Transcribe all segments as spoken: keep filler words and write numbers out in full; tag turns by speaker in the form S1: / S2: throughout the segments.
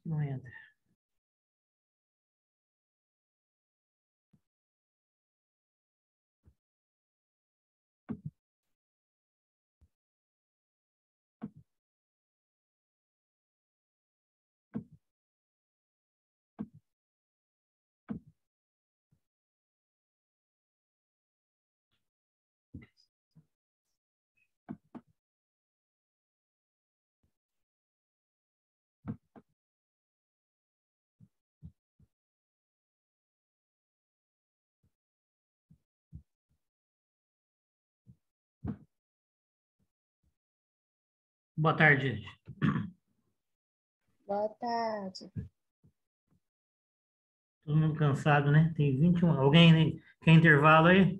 S1: Não entra. Boa tarde, gente.
S2: Boa tarde.
S1: Todo mundo cansado, né? Tem vinte e um. Alguém né? Quer intervalo aí?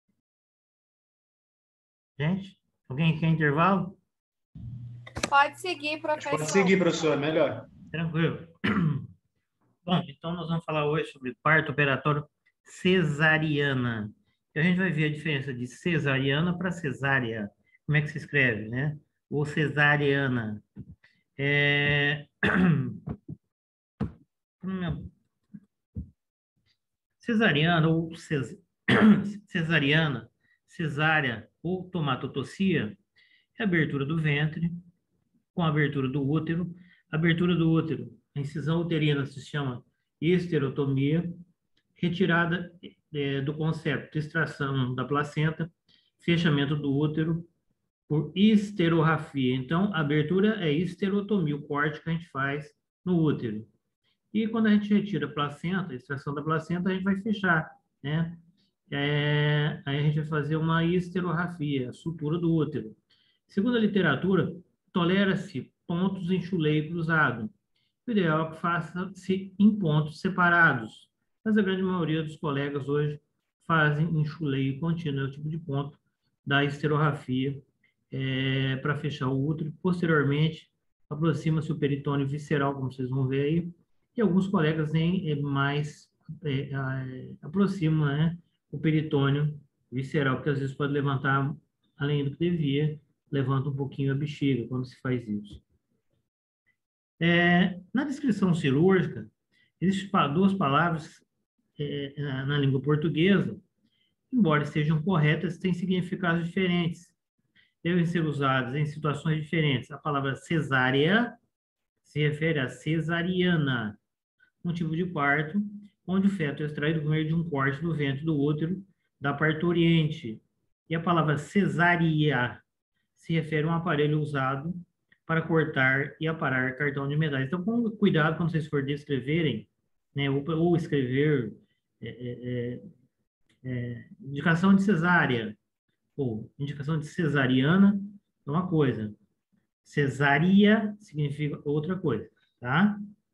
S1: Gente? Alguém quer intervalo?
S3: Pode seguir, professor.
S4: Pode seguir, professor, melhor.
S1: Tranquilo. Bom, então nós vamos falar hoje sobre parto operatório cesariana. E a gente vai ver a diferença de cesariana para cesárea. Como é que se escreve, né? Ou cesariana. É... Cesariana ou ces... cesariana, cesárea ou tomatotossia é a abertura do ventre com a abertura do útero. A abertura do útero, a incisão uterina se chama esterotomia, retirada é, do concepto de extração da placenta, fechamento do útero por esterografia. Então, a abertura é esterotomia, o corte que a gente faz no útero. E quando a gente retira a placenta, a extração da placenta, a gente vai fechar, né? É, aí a gente vai fazer uma esterografia, a sutura do útero. Segundo a literatura, tolera-se pontos em chuleio cruzado. O ideal é que faça-se em pontos separados, mas a grande maioria dos colegas hoje fazem em chuleio contínuo, é o tipo de ponto da esterografia é, para fechar o útero. Posteriormente, aproxima-se o peritônio visceral, como vocês vão ver aí, e alguns colegas nem é, mais é, é, aproximam, né, o peritônio visceral, porque às vezes pode levantar além do que devia, levanta um pouquinho a bexiga quando se faz isso. É, na descrição cirúrgica, existem duas palavras é, na, na língua portuguesa, embora sejam corretas, têm significados diferentes. Devem ser usadas em situações diferentes. A palavra cesárea se refere a cesariana, um tipo de parto, onde o feto é extraído por meio de um corte do ventre do útero da parturiente. E a palavra cesárea se refere a um aparelho usado para cortar e aparar cartão de metais. Então, com cuidado quando vocês forem descreverem, né, ou, ou escrever é, é, é, indicação de cesárea, ou indicação de cesariana, é uma coisa. Cesárea significa outra coisa, tá?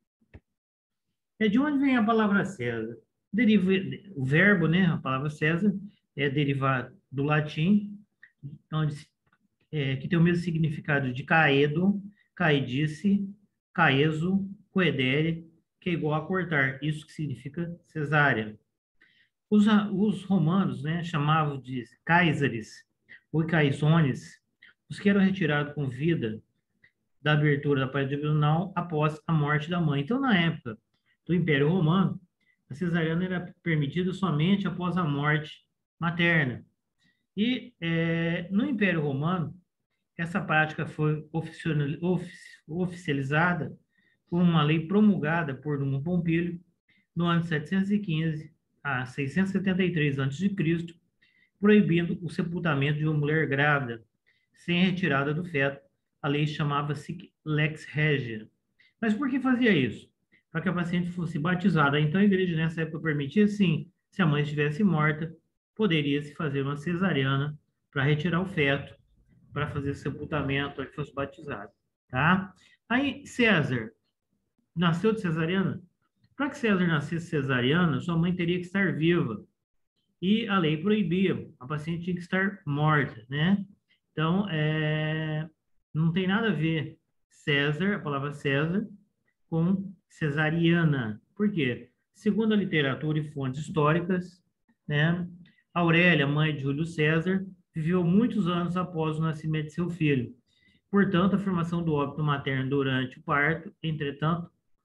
S1: É de onde vem a palavra César? Deriva, o verbo, né, a palavra César, é derivado do latim, onde, é, que tem o mesmo significado de caedo, caedice, caeso, coedere, que é igual a cortar. Isso que significa cesárea. Os, os romanos, né, chamavam de cáisares ou caisones, os que eram retirados com vida da abertura da parede abdominal após a morte da mãe. Então, na época do Império Romano, a cesariana era permitida somente após a morte materna. E é, no Império Romano, essa prática foi oficializada por uma lei promulgada por Numa Pompílio no ano de setecentos e quinze a seiscentos e setenta e três antes de Cristo, proibindo o sepultamento de uma mulher grávida sem retirada do feto. A lei chamava-se Lex Regia. Mas por que fazia isso? Para que a paciente fosse batizada. Então, a igreja nessa época permitia, sim, se a mãe estivesse morta, poderia-se fazer uma cesariana para retirar o feto, para fazer sepultamento, para que fosse batizado. Tá? Aí, César nasceu de cesariana? Para que César nascesse cesariana, sua mãe teria que estar viva. E a lei proibia, a paciente tinha que estar morta, né? Então, é, não tem nada a ver César, a palavra César, com cesariana. Por quê? Segundo a literatura e fontes históricas, né, Aurélia, mãe de Júlio César, viveu muitos anos após o nascimento de seu filho. Portanto, a formação do óbito materno durante o parto, entretanto,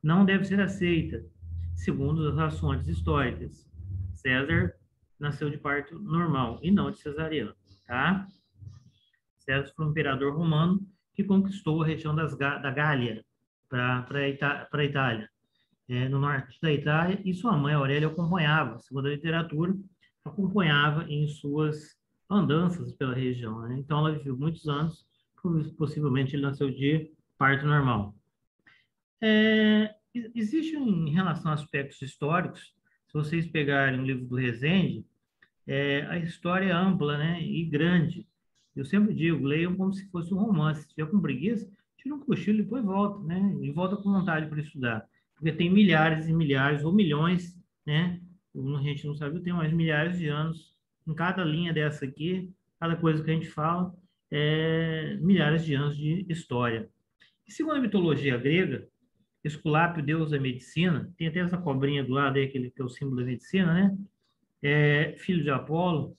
S1: não deve ser aceita, segundo as fontes históricas. César nasceu de parto normal e não de cesariana, tá? César foi um imperador romano que conquistou a região das, da Gália para a Itália, é, no norte da Itália, e sua mãe, Aurélia, acompanhava, segundo a literatura, acompanhava em suas andanças pela região, né? Então, ela viveu muitos anos, possivelmente ele nasceu de parto normal. É, existe, em relação a aspectos históricos, se vocês pegarem o livro do Rezende, é, a história é ampla, né, e grande. Eu sempre digo, leiam como se fosse um romance. Se tiver com preguiça, tira um cochilo e depois volta, né? E volta com vontade para estudar. Porque tem milhares e milhares, ou milhões, né? A gente não sabe, tem mais milhares de anos em cada linha dessa aqui, cada coisa que a gente fala, é milhares de anos de história. E segundo a mitologia grega, Esculápio, deus da medicina, tem até essa cobrinha do lado aí, aquele que é o símbolo da medicina, né? É, filho de Apolo,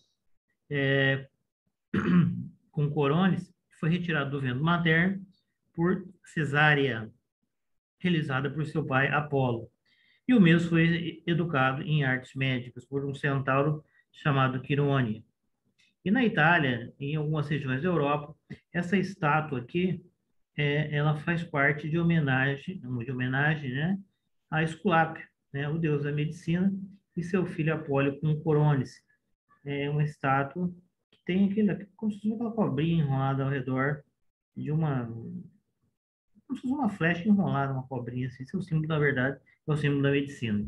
S1: com Corones, foi retirado do ventre materno por cesárea, realizada por seu pai Apolo. E o mesmo foi educado em artes médicas por um centauro chamado Quirone. E na Itália, em algumas regiões da Europa, essa estátua aqui, é, ela faz parte de homenagem, de homenagem, né, a Esculápio, né, o deus da medicina, e seu filho Apolo com Corones. É uma estátua que tem aquele, como se fosse uma cobrinha enrolada ao redor de uma, como se fosse uma flecha enrolada, uma cobrinha, assim. Esse é o símbolo, da verdade, é o símbolo da medicina.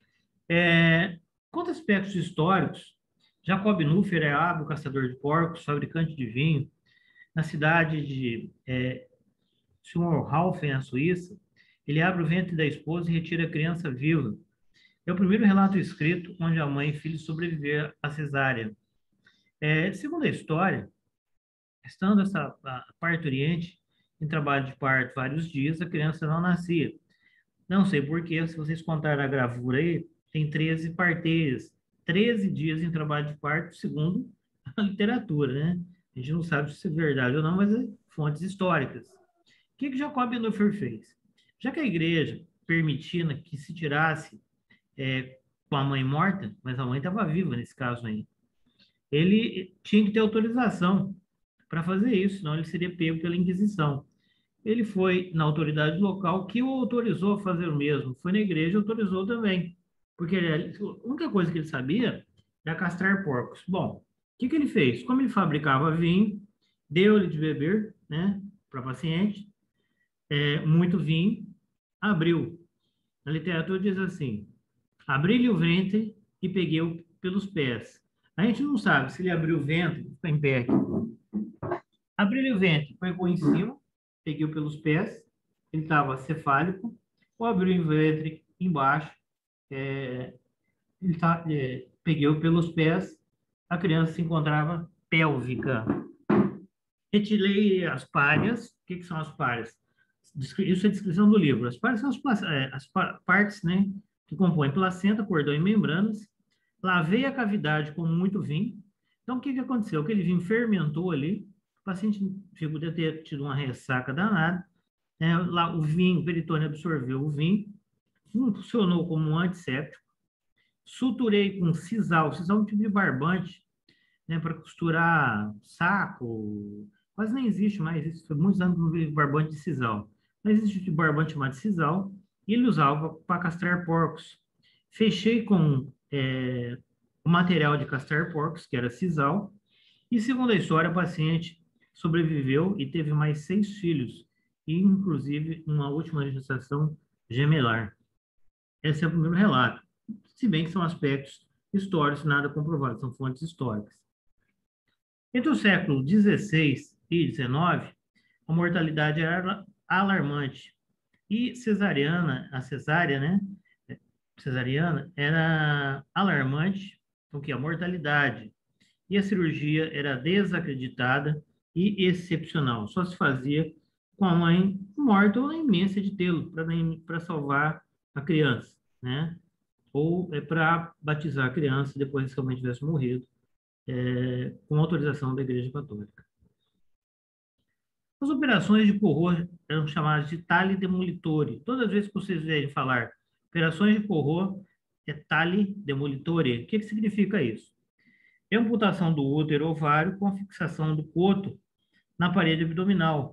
S1: É, quanto a aspectos históricos, Jacob Nuffer é hábil caçador de porcos, fabricante de vinho. Na cidade de é, Schönhaufen, na Suíça, ele abre o ventre da esposa e retira a criança viva. É o primeiro relato escrito onde a mãe e filho sobreviveram à cesárea. É, segundo a história, estando essa a parturiente em trabalho de parto vários dias, a criança não nascia. Não sei porquê, se vocês contarem a gravura aí, tem treze parteiras, treze dias em trabalho de parto, segundo a literatura, né? A gente não sabe se isso é verdade ou não, mas é fontes históricas. O que que Jacob Neuffer fez? Já que a igreja permitia que se tirasse é, com a mãe morta, mas a mãe estava viva nesse caso aí, ele tinha que ter autorização para fazer isso, senão ele seria pego pela Inquisição. Ele foi na autoridade local que o autorizou a fazer o mesmo. Foi na igreja e autorizou também. Porque ele, a única coisa que ele sabia era castrar porcos. Bom, o que, que ele fez? Como ele fabricava vinho, deu-lhe de beber, né, para paciente, é, muito vinho, abriu. A literatura diz assim: abri-lhe o ventre e peguei-o pelos pés. A gente não sabe se ele abriu o ventre, está em pé aqui. Abriu-lhe o ventre, pegou em cima, peguei pelos pés, ele estava cefálico, ou abriu o ventre embaixo, é, ele tá, é, peguei pelos pés, a criança se encontrava pélvica. Retirei as párias. O que, que são as párias? Isso é a descrição do livro. As párias são as, é, as partes, né, que compõem placenta, cordão e membranas. Lavei a cavidade com muito vinho. Então, o que, que aconteceu? Aquele vinho fermentou ali, o paciente podia ter tido uma ressaca danada, né? Lá, o vinho, o peritônio absorveu o vinho, funcionou como um antisséptico. Suturei com sisal, sisal é um tipo de barbante, né, para costurar saco, quase nem existe mais, isso foi muitos anos que não vi barbante de sisal. Mas existe um barbante chamado sisal, e ele usava para castrar porcos. Fechei com é, o material de castrar porcos, que era sisal, e segundo a história, a paciente sobreviveu e teve mais seis filhos, e inclusive uma última gestação gemelar. Esse é o primeiro relato, se bem que são aspectos históricos, nada comprovado, são fontes históricas. Entre o século dezesseis e dezenove, a mortalidade era alarmante. E cesariana, a cesárea, né? Cesariana era alarmante, porque a mortalidade e a cirurgia era desacreditada e excepcional. Só se fazia com a mãe morta ou na iminência de tê-lo, para salvar a criança, né? Ou é para batizar a criança depois que a mãe tivesse morrido, é, com autorização da Igreja Católica. As operações de Corot eram chamadas de tale demolitore. Todas as vezes que vocês verem falar operações de Corot, é tale demolitore. O que, que significa isso? É a amputação do útero ovário com a fixação do coto na parede abdominal.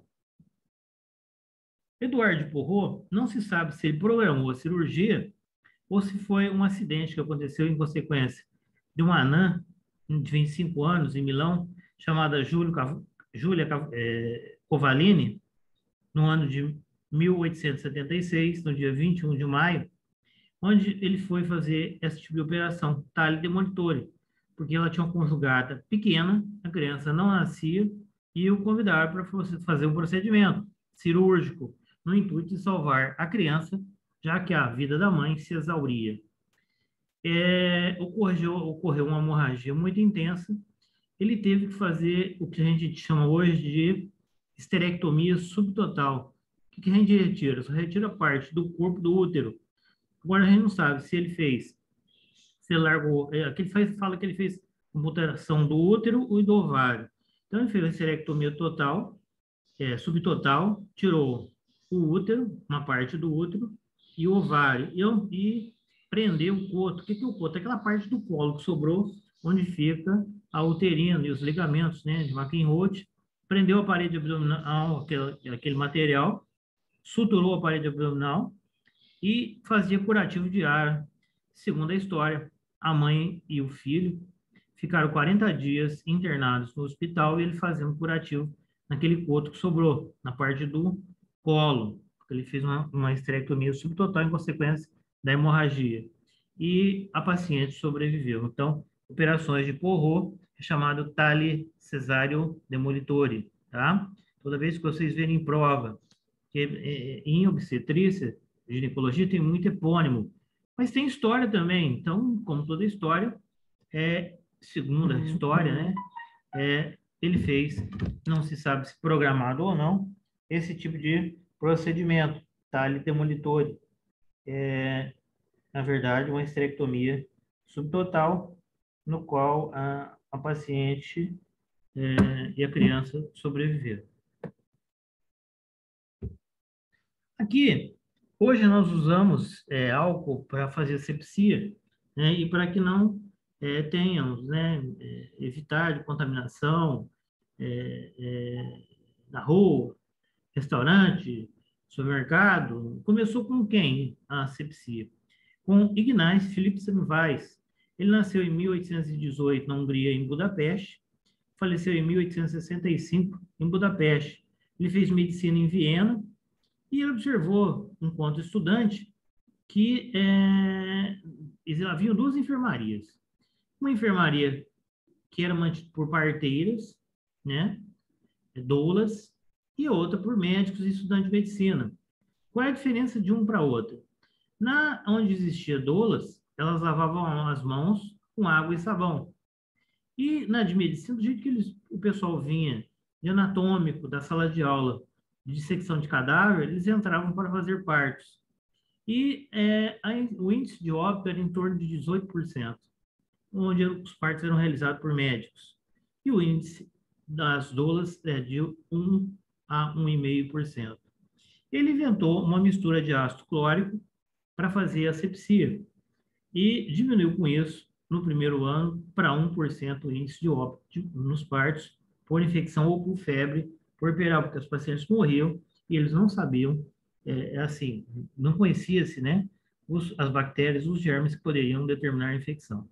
S1: Eduardo de Porrot, não se sabe se ele programou a cirurgia ou se foi um acidente que aconteceu em consequência de uma anã de vinte e cinco anos em Milão, chamada Júlia é, Covalini, no ano de mil oitocentos e setenta e seis, no dia vinte e um de maio, onde ele foi fazer esse tipo de operação, tale demolitore, porque ela tinha uma conjugada pequena, a criança não nascia, e o convidaram para fazer um procedimento cirúrgico, no intuito de salvar a criança, já que a vida da mãe se exauria. É, ocorreu, ocorreu uma hemorragia muito intensa, ele teve que fazer o que a gente chama hoje de esterectomia subtotal. O que a gente retira? Só retira parte do corpo do útero. Agora a gente não sabe se ele fez, se ele largou, é, aqui ele faz, fala que ele fez amputação do útero e do ovário. Então ele fez a esterectomia total, é, subtotal, tirou o útero, uma parte do útero, e o ovário, e, e prendeu o coto. O que é o coto? Aquela parte do colo que sobrou, onde fica a uterina e os ligamentos, né, de McEnroe. Prendeu a parede abdominal, aquele, aquele material, suturou a parede abdominal e fazia curativo diário. Segundo a história, a mãe e o filho ficaram quarenta dias internados no hospital e ele fazia um curativo naquele coto que sobrou, na parte do colo. Ele fez uma, uma esterectomia subtotal em consequência da hemorragia. E a paciente sobreviveu. Então, operações de Porrot é chamado tale cesáreo demolitore, tá? Toda vez que vocês verem prova, que é, em obstetrícia, ginecologia tem muito epônimo, mas tem história também. Então, como toda história, é, segundo a história, né, é, ele fez, não se sabe se programado ou não, esse tipo de procedimento, tale demolitore. É, na verdade, uma esterectomia subtotal, no qual a, a paciente é, e a criança sobreviveram. Aqui, hoje nós usamos é, álcool para fazer asepsia, né, e para que não é, tenhamos, né, é, evitar de contaminação é, é, na rua, restaurante, supermercado. Começou com quem a asepsia? Com Ignaz Philipp Semmelweis. Ele nasceu em mil oitocentos e dezoito na Hungria, em Budapeste, faleceu em mil oitocentos e sessenta e cinco em Budapeste. Ele fez medicina em Viena e ele observou, enquanto estudante, que é, haviam duas enfermarias. Uma enfermaria que era mantida por parteiras, né, doulas, e outra por médicos e estudantes de medicina. Qual é a diferença de um para outra? Na onde existia doulas, elas lavavam as mãos com água e sabão. E na de medicina, do jeito que eles, o pessoal vinha de anatômico, da sala de aula, de dissecção de cadáver, eles entravam para fazer partos. E é, a, o índice de óbito era em torno de dezoito por cento, onde os partos eram realizados por médicos. E o índice das doulas é de um a um vírgula cinco por cento. Ele inventou uma mistura de ácido clórico para fazer asepsia e diminuiu com isso, no primeiro ano, para um por cento o índice de óbito nos partos por infecção ou por febre puerperal, porque os pacientes morriam e eles não sabiam, é, assim, não conhecia-se, né, os, as bactérias, os germes que poderiam determinar a infecção.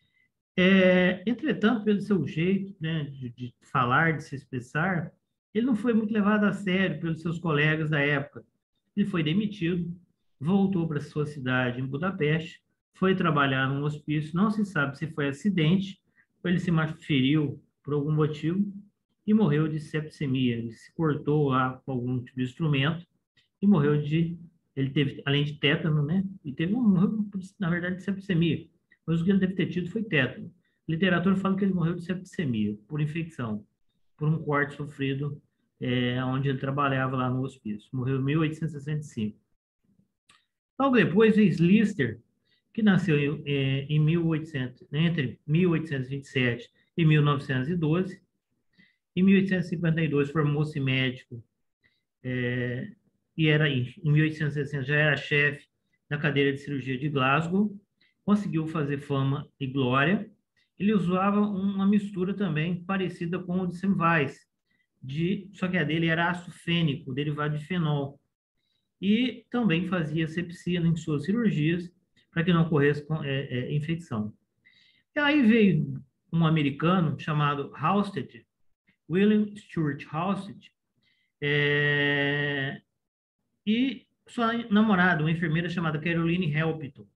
S1: É, entretanto, pelo seu jeito, né, de, de falar, de se expressar, ele não foi muito levado a sério pelos seus colegas da época. Ele foi demitido, voltou para sua cidade em Budapeste, foi trabalhar num hospício, não se sabe se foi acidente, ou ele se feriu por algum motivo, e morreu de septicemia. Ele se cortou lá com algum tipo de instrumento e morreu de... Ele teve, além de tétano, né? E teve, morreu, na verdade, de septicemia. Mas o que ele deve ter tido foi tétano. A literatura fala que ele morreu de septicemia, por infecção, por um corte sofrido é, onde ele trabalhava lá no hospício. Morreu em mil oitocentos e sessenta e cinco. Logo depois, veio Lister, que nasceu em, é, em mil e oitocentos, entre mil oitocentos e vinte e sete e mil novecentos e doze, Em mil oitocentos e cinquenta e dois, formou-se médico, é, e era, em mil oitocentos e sessenta já era chefe da cadeira de cirurgia de Glasgow, conseguiu fazer fama e glória. Ele usava uma mistura também parecida com o de Semmelweis, de, só que a dele era ácido fênico, derivado de fenol. E também fazia sepsina em suas cirurgias, para que não ocorresse é, é, infecção. E aí veio um americano chamado Halsted, William Stuart Halsted, é, e sua namorada, uma enfermeira chamada Caroline Helpton,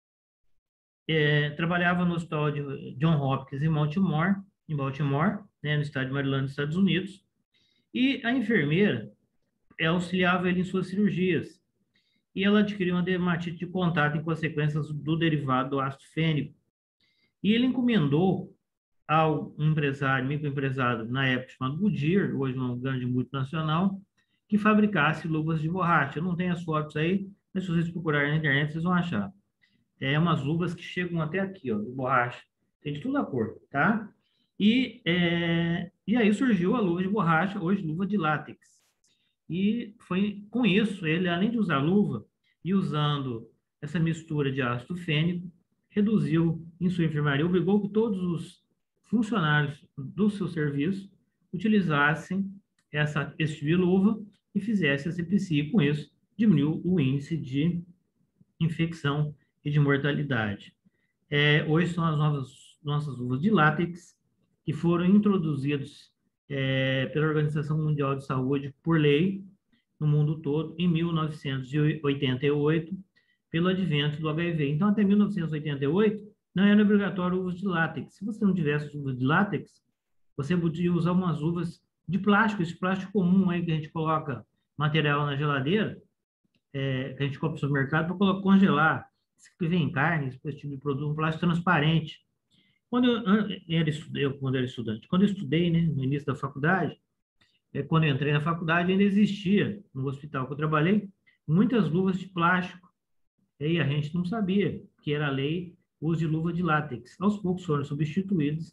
S1: é, trabalhava no hospital de John Hopkins em Baltimore, em Baltimore, né, no estado de Maryland, nos Estados Unidos, e a enfermeira auxiliava ele em suas cirurgias, e ela adquiriu uma dermatite de contato em consequência do derivado do ácido fênico, e ele encomendou ao empresário, microempresário, na época chamado Goodyear, hoje uma grande multinacional, que fabricasse luvas de borracha. Eu não tenho as fotos aí, mas se vocês procurarem na internet, vocês vão achar. É umas luvas que chegam até aqui, ó, de borracha. Tem de toda a cor, tá? E, é, e aí surgiu a luva de borracha, hoje luva de látex. E foi com isso, ele, além de usar luva e usando essa mistura de ácido fênico, reduziu em sua enfermaria, obrigou que todos os funcionários do seu serviço utilizassem essa, esse tipo de luva e fizessem a asepsia, e com isso diminuiu o índice de infecção e de mortalidade. É, hoje são as novas, nossas luvas de látex que foram introduzidas é, pela Organização Mundial de Saúde por lei no mundo todo em mil novecentos e oitenta e oito, pelo advento do H I V. Então, até mil novecentos e oitenta e oito, não era obrigatório o uso de látex. Se você não tivesse uso de látex, você podia usar umas luvas de plástico, esse plástico comum aí que a gente coloca material na geladeira, é, que a gente compra no supermercado para congelar, que vem carne, esse tipo de produto, um plástico transparente. Quando eu, era, eu, quando eu era estudante, quando eu estudei, né, no início da faculdade, é, quando eu entrei na faculdade, ainda existia, no hospital que eu trabalhei, muitas luvas de plástico. E a gente não sabia que era a lei o uso de luva de látex. Aos poucos foram substituídos.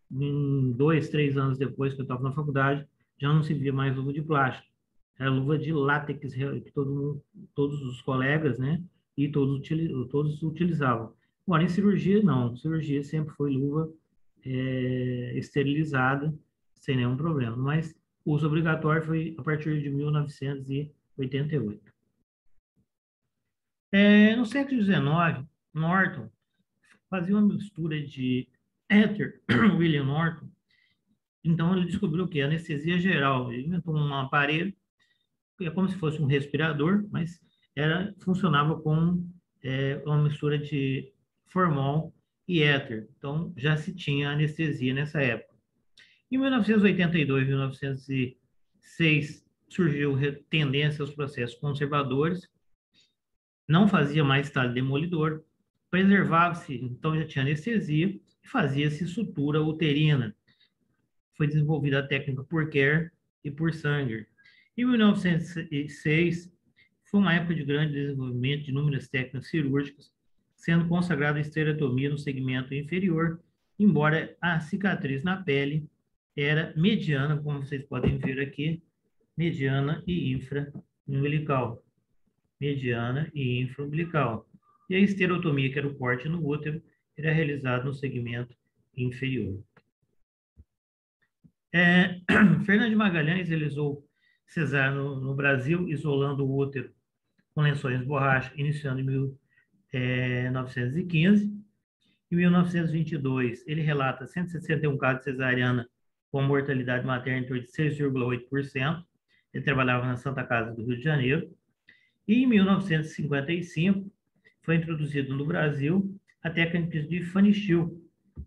S1: Em dois, três anos depois que eu estava na faculdade, já não se via mais luva de plástico. Era luva de látex que todo mundo, todos os colegas, né, e todos, todos utilizavam. Agora, em cirurgia, não. Cirurgia sempre foi luva é, esterilizada, sem nenhum problema. Mas o uso obrigatório foi a partir de mil novecentos e oitenta e oito. É, no século dezenove, Norton fazia uma mistura de éter, William Norton. Então, ele descobriu o que? Anestesia geral. Ele inventou um aparelho, que é como se fosse um respirador, mas era, funcionava com é, uma mistura de formol e éter. Então, já se tinha anestesia nessa época. Em mil novecentos e oitenta e dois, mil novecentos e seis, surgiu tendência aos processos conservadores, não fazia mais estágio demolidor, preservava-se, então já tinha anestesia, e fazia-se sutura uterina. Foi desenvolvida a técnica por Kerr e por Sanger. Em mil novecentos e seis, foi uma época de grande desenvolvimento de inúmeras técnicas cirúrgicas, sendo consagrada a estereotomia no segmento inferior, embora a cicatriz na pele era mediana, como vocês podem ver aqui, mediana e infra-umbilical. Mediana e infraumbilical. E a esterotomia, que era o corte no útero, era realizada no segmento inferior. É, Fernando de Magalhães realizou cesárea no, no Brasil, isolando o útero com lençóis de borracha, iniciando em mil novecentos e quinze. Em mil novecentos e vinte e dois, ele relata cento e sessenta e um casos de cesariana com mortalidade materna em torno de seis vírgula oito por cento. Ele trabalhava na Santa Casa do Rio de Janeiro. E em mil novecentos e cinquenta e cinco, foi introduzido no Brasil a técnica de Fanichil,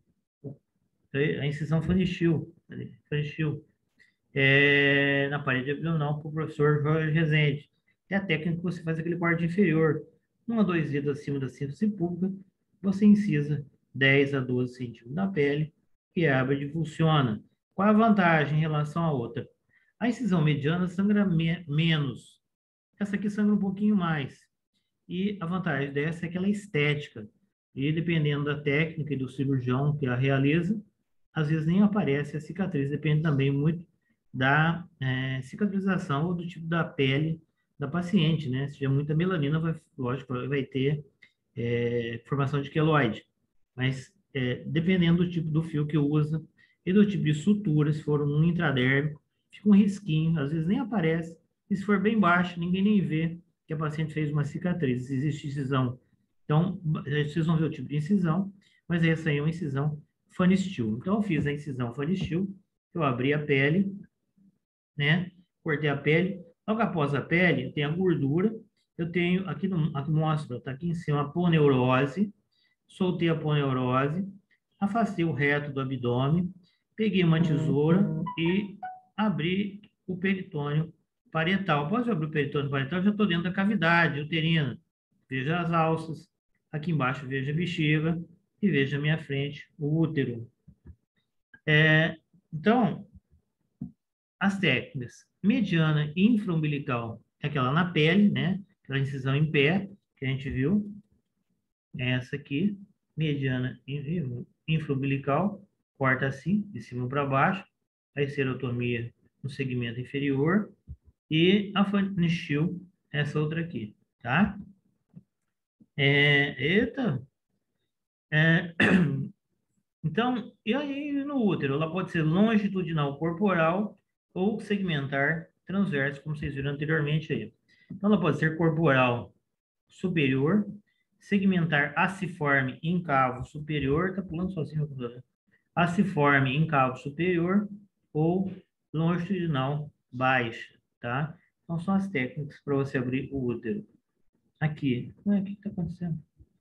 S1: a incisão Fanichil, Fanichil é, na parede abdominal, para o professor Jorge Rezende. É a técnica que você faz aquele corte inferior, um a dois dedos acima da síntese pública, você incisa dez a doze centímetros da pele e abre e funciona. Qual a vantagem em relação à outra? A incisão mediana sangra me menos. Essa aqui sangra um pouquinho mais. E a vantagem dessa é que ela é estética. E dependendo da técnica e do cirurgião que a realiza, às vezes nem aparece a cicatriz. Depende também muito da é, cicatrização ou do tipo da pele da paciente, né? Se tiver muita melanina, vai, lógico, vai ter é, formação de queloide. Mas é, dependendo do tipo do fio que usa e do tipo de sutura, se for um intradérmico, fica um risquinho, às vezes nem aparece. E se for bem baixo, ninguém nem vê que a paciente fez uma cicatriz. Se existe incisão, então vocês vão ver o tipo de incisão, mas essa aí é uma incisão funny steel. Então eu fiz a incisão funny steel, eu abri a pele, né? Cortei a pele. Logo após a pele, tem a gordura. Eu tenho, aqui, no, aqui mostra, está aqui em cima, a poneurose. Soltei a poneurose, afastei o reto do abdômen, peguei uma tesoura e abri o peritônio parietal. Após eu abrir o peritônio parietal, já estou dentro da cavidade uterina. Veja as alças. Aqui embaixo, veja a bexiga. E veja à minha frente o útero. É, então, as técnicas mediana e infraumbilical é aquela na pele, né? Aquela incisão em pé, que a gente viu. É essa aqui, mediana infraumbilical, corta assim, de cima para baixo. A esterotomia no segmento inferior. E a Fanistil, essa outra aqui, tá? É, eita! É, então, e aí no útero? Ela pode ser longitudinal corporal ou segmentar transverso, como vocês viram anteriormente aí. Então, ela pode ser corporal superior, segmentar aciforme em cavo superior, tá pulando sozinho o computador. Aciforme em cavo superior ou longitudinal baixa, tá? Então, são as técnicas para você abrir o útero. Aqui, ué, o que está acontecendo?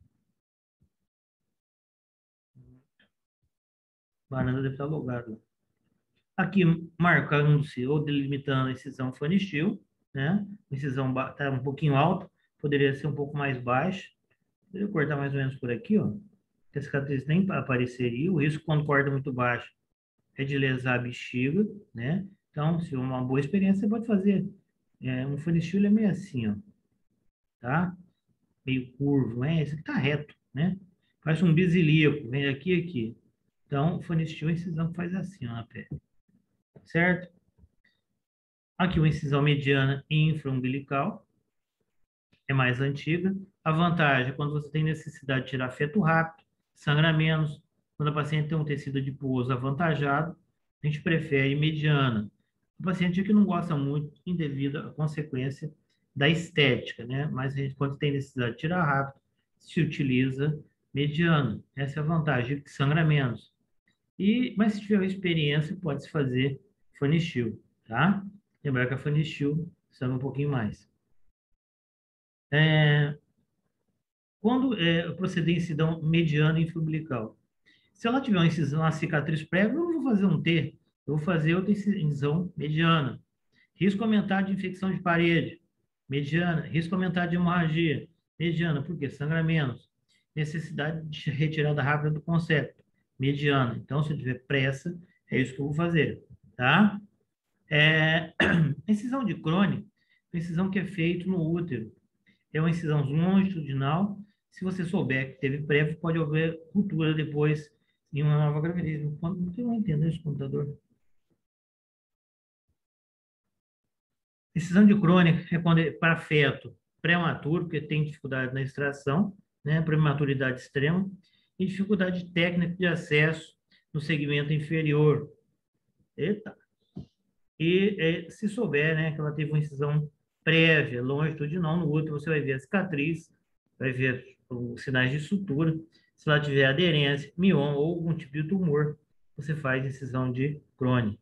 S1: A varanda deve estar logada. Aqui, marcando-se ou delimitando a incisão fanistil, né? A incisão está um pouquinho alta, poderia ser um pouco mais baixa. Poderia cortar mais ou menos por aqui, ó. Que a cicatriz nem apareceria. O risco, quando corta muito baixo, é de lesar a bexiga, né? Então, se é uma boa experiência, você pode fazer. É, um fanistil é meio assim, ó, tá? Meio curvo, né? Esse aqui tá reto, né? Faz um bisilíaco, vem aqui e aqui. Então, o fanistil é a incisão que faz assim, ó, na pele. Certo? Aqui uma incisão mediana infraumbilical, é mais antiga. A vantagem é quando você tem necessidade de tirar feto rápido, sangra menos. Quando a paciente tem um tecido adiposo avantajado, a gente prefere mediana. O paciente que não gosta muito, devido à consequência da estética, né? Mas a gente, quando tem necessidade de tirar rápido, se utiliza mediana. Essa é a vantagem, que sangra menos. E, mas se tiver experiência, pode-se fazer fanistil, tá? Lembrar que a fanistil sangra um pouquinho mais. É, quando é, proceder em incisão mediana e infraumbilical? Se ela tiver uma, incisão, uma cicatriz prévia, eu não vou fazer um T, eu vou fazer outra incisão mediana. Risco aumentado de infecção de parede, mediana. Risco aumentado de hemorragia, mediana. Por quê? Sangra menos. Necessidade de retirada rápida do concepto, mediana. Então, se eu tiver pressa, é isso que eu vou fazer, tá? É, incisão de crônica, incisão que é feito no útero. É uma incisão longitudinal. Se você souber que teve prévio, pode haver ruptura depois em uma nova gravidez. Não tem entender esse computador. Incisão de crônica é quando é para feto prematuro, porque tem dificuldade na extração, né, prematuridade extrema, e dificuldade técnica de acesso no segmento inferior. Eita! E é, se souber, né, que ela teve uma incisão prévia, longitudinal no útero, você vai ver a cicatriz, vai ver os sinais de sutura. Se ela tiver aderência, mioma ou algum tipo de tumor, você faz incisão de crônica.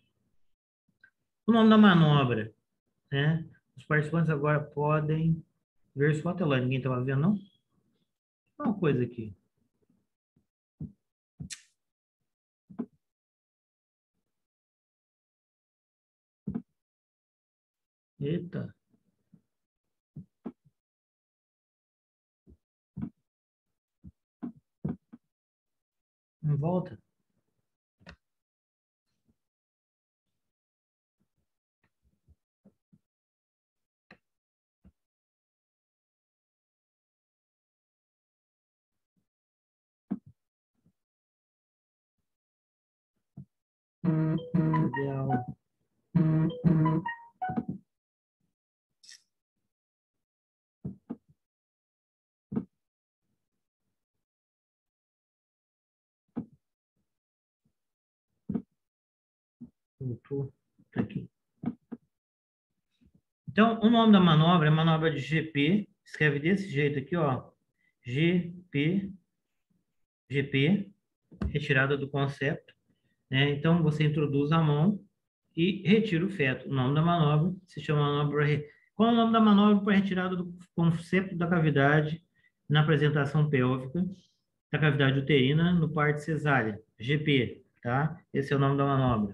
S1: O nome da manobra, né? Os participantes agora podem ver sua tela. Ninguém estava vendo, não? Uma coisa aqui. Eita. Em volta. Ideal. Voltou. Tá aqui. Então, o nome da manobra é manobra de G P. Escreve desse jeito aqui, ó. G P, G P, retirada do concepto, né? Então, você introduz a mão e retira o feto. O nome da manobra se chama manobra... Qual é o nome da manobra para retirada do concepto da cavidade na apresentação pélvica da cavidade uterina no parto cesárea? G P, tá? Esse é o nome da manobra.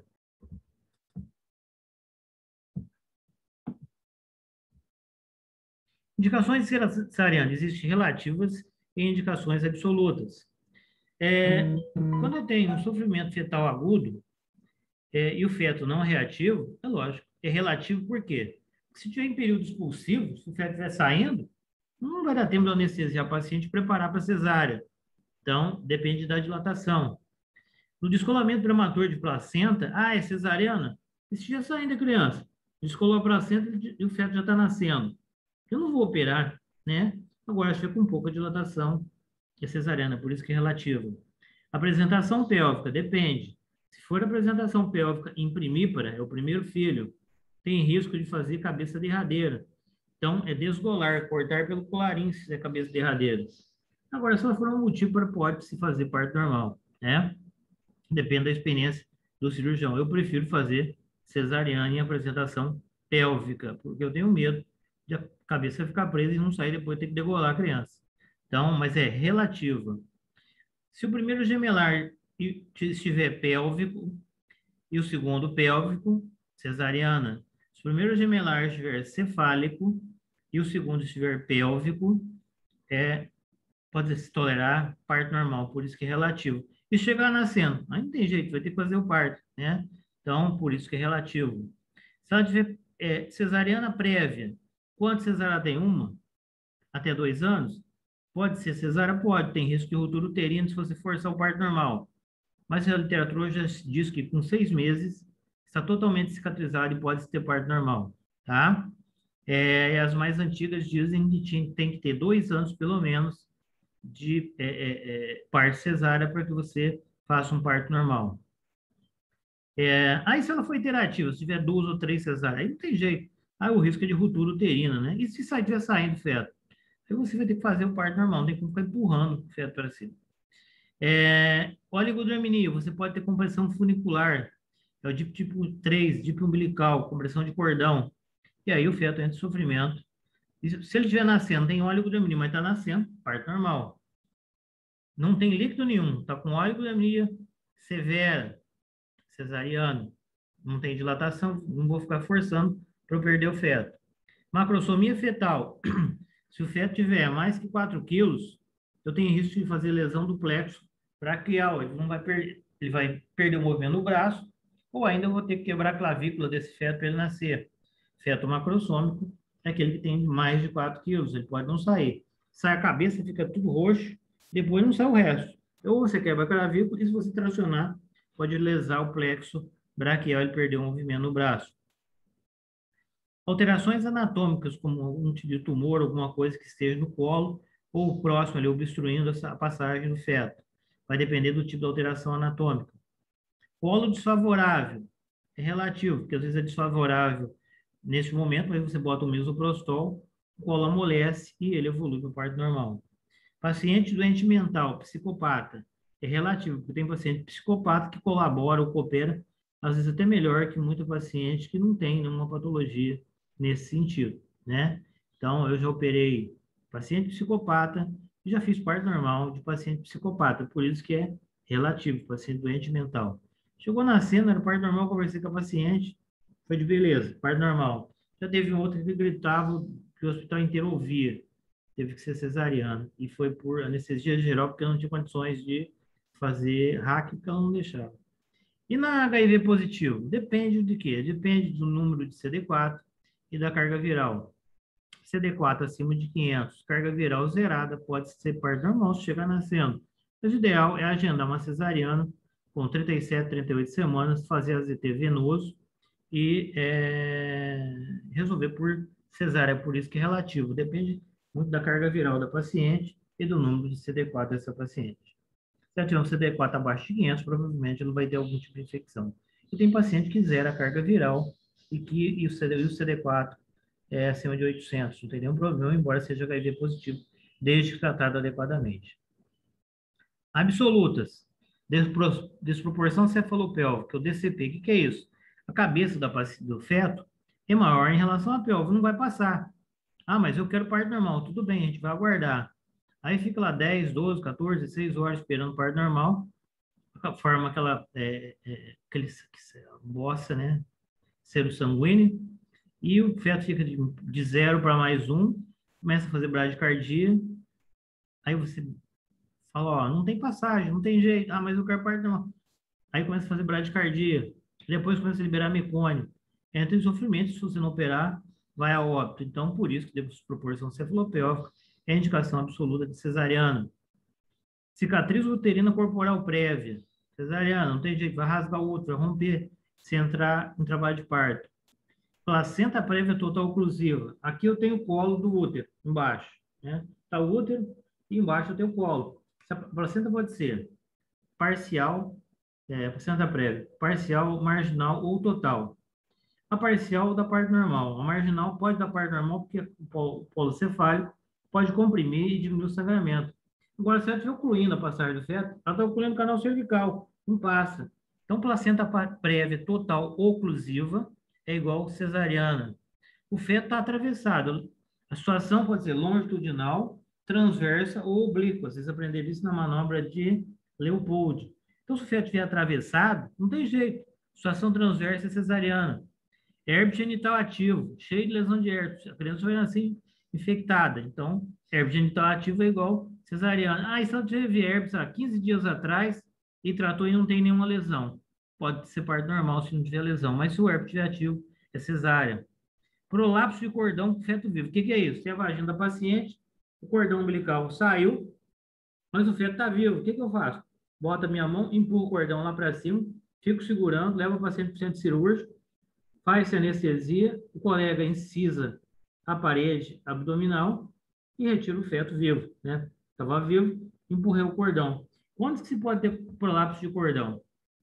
S1: Indicações cesarianas existem relativas e indicações absolutas. É, quando eu tenho um sofrimento fetal agudo é, e o feto não reativo, é lógico, é relativo por quê? Porque se tiver em período expulsivo, se o feto estiver saindo, não vai dar tempo de anestesiar o paciente e preparar para cesárea. Então, depende da dilatação. No descolamento prematuro de placenta, ah, é cesariana? Isso já saindo da criança. Descolou a placenta e o feto já está nascendo. Eu não vou operar, né? Agora, se com pouca dilatação, que é cesariana, por isso que é relativa. Apresentação pélvica, depende. Se for apresentação pélvica imprimípara, é o primeiro filho, tem risco de fazer cabeça derradeira. Então, é desgolar, cortar pelo colarinho se é cabeça derradeira. Agora, se for um motivo para pode se fazer parto normal, né? Depende da experiência do cirurgião. Eu prefiro fazer cesariana em apresentação pélvica, porque eu tenho medo de a cabeça ficar presa e não sair depois ter que degolar a criança. Então, mas é relativa. Se o primeiro gemelar estiver pélvico e o segundo pélvico, cesariana. Se o primeiro gemelar estiver cefálico e o segundo estiver pélvico, é, pode se tolerar parto normal, por isso que é relativo. E chegar nascendo, aí não tem jeito, vai ter que fazer o parto, né? Então, por isso que é relativo. Se ela tiver é, cesariana prévia, quanto cesárea tem? Uma? Até dois anos? Pode ser cesárea? Pode, tem risco de ruptura uterina se você forçar o parto normal. Mas a literatura já diz que com seis meses está totalmente cicatrizado e pode ter parto normal, tá? É, as mais antigas dizem que tem que ter dois anos, pelo menos, de é, é, é, parto cesárea para que você faça um parto normal. É, aí, se ela for iterativa, se tiver duas ou três cesáreas, aí não tem jeito. Aí o risco é de ruptura uterina, né? E se estiver saindo feto? Aí você vai ter que fazer o parto normal, não tem como ficar empurrando o feto para cima. É, oligodramia, você pode ter compressão funicular, é o DIP tipo três, DIP umbilical, compressão de cordão. E aí o feto entra em sofrimento. E se ele estiver nascendo, tem oligodramia, mas está nascendo, parto normal. Não tem líquido nenhum, está com oligodramia severa, cesariano. Não tem dilatação, não vou ficar forçando para eu perder o feto. Macrosomia fetal. Se o feto tiver mais que quatro quilos, eu tenho risco de fazer lesão do plexo braquial. Ele, não vai perder, ele vai perder o movimento no braço, ou ainda eu vou ter que quebrar a clavícula desse feto para ele nascer. Feto macrossômico é aquele que tem mais de quatro quilos, ele pode não sair. Sai a cabeça, fica tudo roxo, depois não sai o resto. Ou você quebra a clavícula, e se você tracionar, pode lesar o plexo braquial e perder o movimento no braço. Alterações anatômicas, como algum tipo de tumor, alguma coisa que esteja no colo ou próximo ali, obstruindo essa passagem do feto. Vai depender do tipo de alteração anatômica. Colo desfavorável é relativo, porque às vezes é desfavorável nesse momento, mas você bota o misoprostol, o colo amolece e ele evolui para o parto normal. Paciente doente mental, psicopata, é relativo, porque tem paciente psicopata que colabora ou coopera, às vezes até melhor que muita paciente que não tem nenhuma patologia nesse sentido, né? Então, eu já operei paciente psicopata e já fiz parto normal de paciente psicopata, por isso que é relativo, paciente doente mental. Chegou nascendo, era parto normal, conversei com a paciente, foi de beleza, parto normal. Já teve outra que gritava que o hospital inteiro ouvia, teve que ser cesariana, e foi por anestesia geral, porque eu não tinha condições de fazer hack, porque ela não deixava. E na H I V positivo? Depende de quê? Depende do número de C D quatro e da carga viral. C D quatro acima de quinhentos, carga viral zerada, pode ser parto normal se chegar nascendo. Mas o ideal é agendar uma cesariana com trinta e sete, trinta e oito semanas, fazer A Z T venoso e é, resolver por cesárea, por isso que é relativo, depende muito da carga viral da paciente e do número de C D quatro dessa paciente. Se ela tiver um C D quatro abaixo de quinhentos, provavelmente ela vai ter algum tipo de infecção. E tem paciente que zera a carga viral e que e o, CD, e o C D quatro é acima de oitocentos, não tem nenhum problema, embora seja H I V positivo, desde que tratado adequadamente. Absolutas. Despro, desproporção cefalopélvica, o D C P. O que, que é isso? A cabeça da, do feto é maior em relação à pelve, não vai passar. Ah, mas eu quero parto normal. Tudo bem, a gente vai aguardar. Aí fica lá dez, doze, quatorze, dezesseis horas esperando parto normal, forma aquela é, é, aquele, bossa, né? Sero sanguíneo, e o feto fica de, de zero para mais um, começa a fazer bradicardia, aí você fala, ó, não tem passagem, não tem jeito, ah, mas eu quero parto normal. Aí começa a fazer bradicardia, depois começa a liberar mecônio. Entra em sofrimento, se você não operar, vai a óbito. Então, por isso que desproporção cefalopélvica é indicação absoluta de cesariana. Cicatriz uterina corporal prévia, cesariana, não tem jeito, vai rasgar o útero, vai romper se entrar em trabalho de parto. Placenta prévia total oclusiva. Aqui eu tenho o colo do útero, embaixo. Né? Está o útero e embaixo eu tenho o colo. A placenta pode ser parcial, é, placenta prévia, parcial, marginal ou total. A parcial da parte normal. A marginal pode dar parte normal porque o polo, o polo cefálico pode comprimir e diminuir o sangramento. Agora, se ela estiver ocluindo a passagem do feto, ela está ocluindo o canal cervical, não passa. Então, placenta prévia total oclusiva é igual cesariana. O feto está atravessado. A situação pode ser longitudinal, transversa ou oblíqua. Vocês aprenderam isso na manobra de Leopold. Então, se o feto estiver atravessado, não tem jeito. Situação transversa é cesariana. Herpes genital ativo, cheio de lesão de herpes. A criança vai nascer infectada. Então, herpes genital ativo é igual cesariana. Ah, e se ela teve herpes há quinze dias atrás e tratou e não tem nenhuma lesão? Pode ser parto normal se não tiver lesão, mas se o herpes estiver ativo, é cesárea. Prolapso de cordão com feto vivo. O que, que é isso? Tem a vagina da paciente, o cordão umbilical saiu, mas o feto está vivo. O que, que eu faço? Bota a minha mão, empurro o cordão lá para cima, fico segurando, levo o paciente para o centro cirúrgico, faz-se anestesia, o colega incisa a parede abdominal e retira o feto vivo, né? Estava vivo, empurrei o cordão. Quando que se pode ter prolapso de cordão?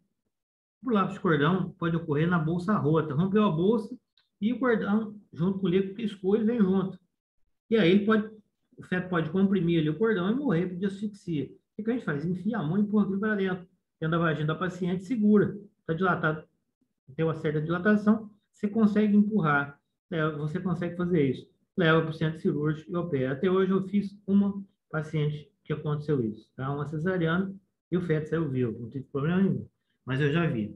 S1: O prolapso de cordão pode ocorrer na bolsa rota. Rompeu a bolsa e o cordão, junto com o líquido escuro, vem junto. E aí ele pode, o feto pode comprimir ali o cordão e morrer de asfixia. O que a gente faz? Enfia a mão e empurra aquilo para dentro. Dentro da vagina da paciente, segura. Está dilatado, tem uma certa dilatação, você consegue empurrar, você consegue fazer isso. Leva para o centro cirúrgico e opera. Até hoje eu fiz uma paciente que aconteceu isso, tá? Uma cesariana e o feto saiu vivo, não tive problema nenhum, mas eu já vi.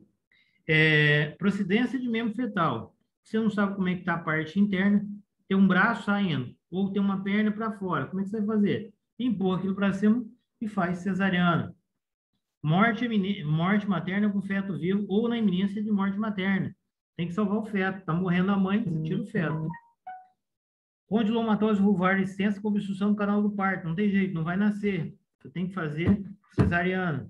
S1: É, procedência de membro fetal. Você não sabe como é que está a parte interna, tem um braço saindo, ou tem uma perna para fora, como é que você vai fazer? Empurra aquilo para cima e faz cesariana. Morte, morte materna com feto vivo ou na iminência de morte materna. Tem que salvar o feto. Está morrendo a mãe, você tira o feto. Condilomatose vulvar extensa com obstrução do canal do parto. Não tem jeito, não vai nascer. Você tem que fazer cesariana.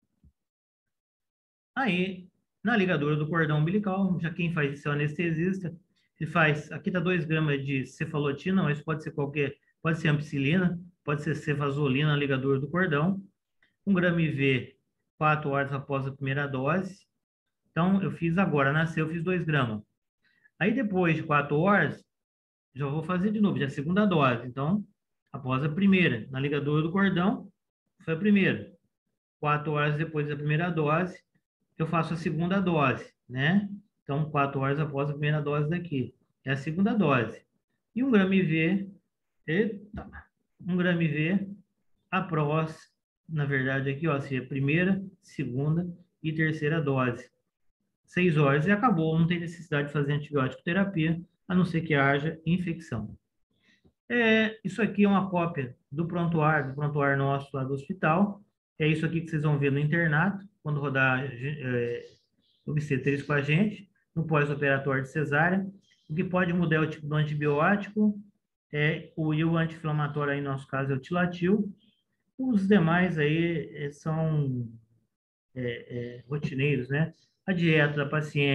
S1: Aí, na ligadura do cordão umbilical, já quem faz isso é o anestesista. Ele faz, aqui está dois gramas de cefalotina, mas pode ser qualquer, pode ser ampicilina, pode ser cefazolina na ligadura do cordão. Um grama I V quatro horas após a primeira dose. Então, eu fiz agora, nasceu, eu fiz dois gramas. Aí, depois de quatro horas, já vou fazer de novo, já é a segunda dose. Então, após a primeira, na ligadura do cordão, foi a primeira. Quatro horas depois da primeira dose, eu faço a segunda dose, né? Então, quatro horas após a primeira dose daqui. É a segunda dose. E um grama I V, eita, um grama I V após, na verdade, aqui, ó, seja primeira, segunda e terceira dose. Seis horas e acabou, não tem necessidade de fazer antibiótico terapia, a não ser que haja infecção. É, isso aqui é uma cópia do prontuário, do prontuário nosso lá do hospital. É isso aqui que vocês vão ver no internato, quando rodar é, obstetrícia com a gente, no pós-operatório de cesárea. O que pode mudar é o tipo do antibiótico, é, o, e o anti-inflamatório aí, no nosso caso, é o tilatil. Os demais aí é, são é, é, rotineiros, né? A dieta da paciente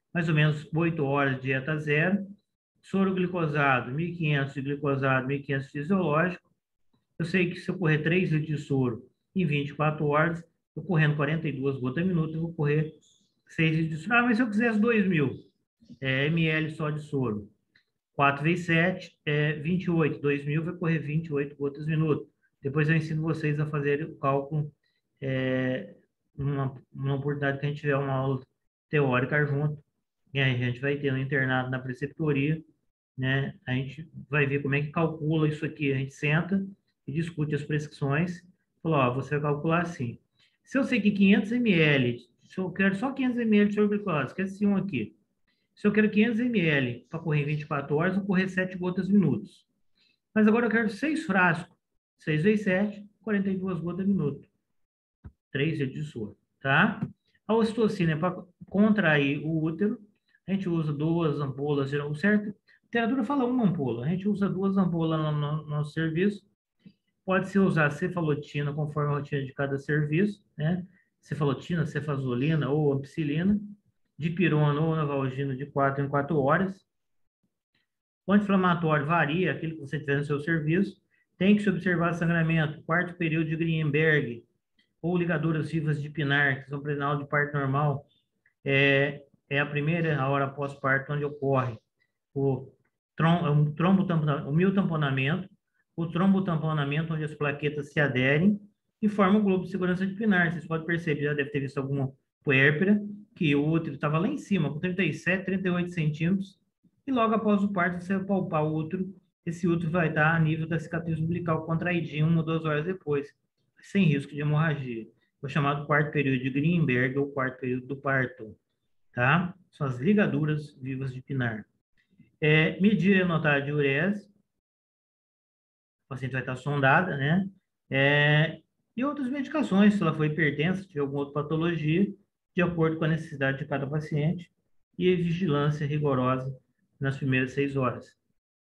S1: mais ou menos oito horas de dieta zero, soro glicosado, mil e quinhentos de glicosado, mil e quinhentos fisiológico. Eu sei que se eu correr três litros de soro em vinte e quatro horas, eu correndo quarenta e duas gotas minuto, eu vou correr seis litros de soro. Ah, mas se eu quisesse dois mil é, ml só de soro, quatro vezes sete é vinte e oito. dois mil vai correr vinte e oito gotas minuto. Depois eu ensino vocês a fazer o cálculo, é, uma, uma oportunidade que a gente tiver uma aula teórica junto, e aí a gente vai ter no internato, na preceptoria, né? A gente vai ver como é que calcula isso aqui. A gente senta e discute as prescrições. Falou, ó, você vai calcular assim. Se eu sei que quinhentos mililitros, se eu quero só quinhentos mililitros de soro glicosado, esquece um aqui. Se eu quero quinhentos mililitros para correr em vinte e quatro horas, eu vou correr sete gotas minutos. Mas agora eu quero seis frascos. seis vezes sete, quarenta e duas gotas minuto. três litros de soro, tá? A ocitocina é para contrair o útero. A gente usa duas ampolas, o certo? A literatura fala uma ampola. A gente usa duas ampolas no, no, no nosso serviço. Pode-se usar cefalotina conforme a rotina de cada serviço, né? Cefalotina, cefazolina ou ampicilina. Dipirona ou novalgina de quatro em quatro horas. O anti-inflamatório varia, aquilo que você tiver no seu serviço. Tem que se observar sangramento, quarto período de Greenberg, ou ligaduras vivas de Pinar, que são prenal de parto normal, é, é a primeira hora após parto onde ocorre o, trom, o, trombotamponamento, o miotamponamento, o trombotamponamento, onde as plaquetas se aderem e formam o globo de segurança de Pinar. Vocês podem perceber, já deve ter visto alguma puérpera, que o útero estava lá em cima, com trinta e sete, trinta e oito centímetros, e logo após o parto, você vai palpar o útero, esse útero vai estar a nível da cicatriz umbilical contraidinha uma ou duas horas depois, sem risco de hemorragia. O chamado quarto período de Greenberg ou quarto período do parto, tá? São as ligaduras vivas de Pinar. É, medir a notagem de urese, o paciente vai estar sondada, né? É, e outras medicações, se ela for hipertensa, se tiver alguma outra patologia, de acordo com a necessidade de cada paciente, e vigilância rigorosa nas primeiras seis horas.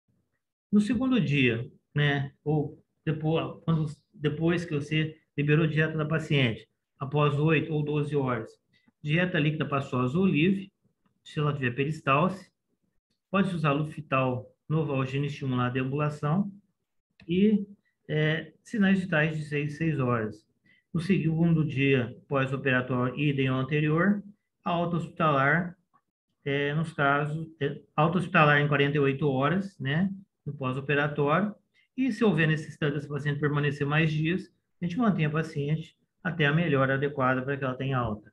S1: No segundo dia, né, ou depois, quando, depois que você liberou a dieta da paciente, após oito ou doze horas, dieta líquida pastosa ou livre, se ela tiver peristalse, pode usar Lufital, Novalgina estimular a deambulação e é, sinais vitais de seis em seis horas. No segundo dia pós-operatório, idem ao anterior, a alta hospitalar, é, nos casos, é, alta hospitalar em quarenta e oito horas, né, no pós-operatório, e se houver necessidade desse paciente permanecer mais dias, a gente mantém a paciente até a melhora adequada para que ela tenha alta.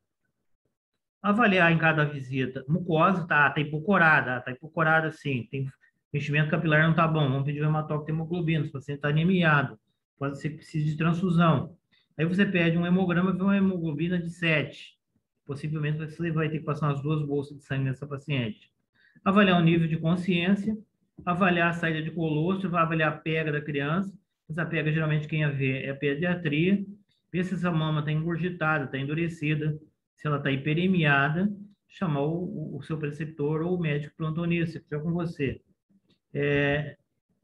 S1: Avaliar em cada visita, mucosa, tá, tá hipocorada, tá hipocorada sim, tem enchimento capilar não tá bom, vamos pedir um hematócrito de hemoglobina, se o paciente está anemiado, pode ser que precise de transfusão. Aí você pede um hemograma e vê uma hemoglobina de sete, possivelmente você vai ter que passar umas duas bolsas de sangue nessa paciente. Avaliar o nível de consciência, avaliar a saída de colostro, vai avaliar a pega da criança, essa pega geralmente quem a vê é a pediatria, ver se essa mama está engurgitada, está endurecida, se ela está hiperemiada, chamar o, o seu preceptor ou o médico plantonista, que está com você. É,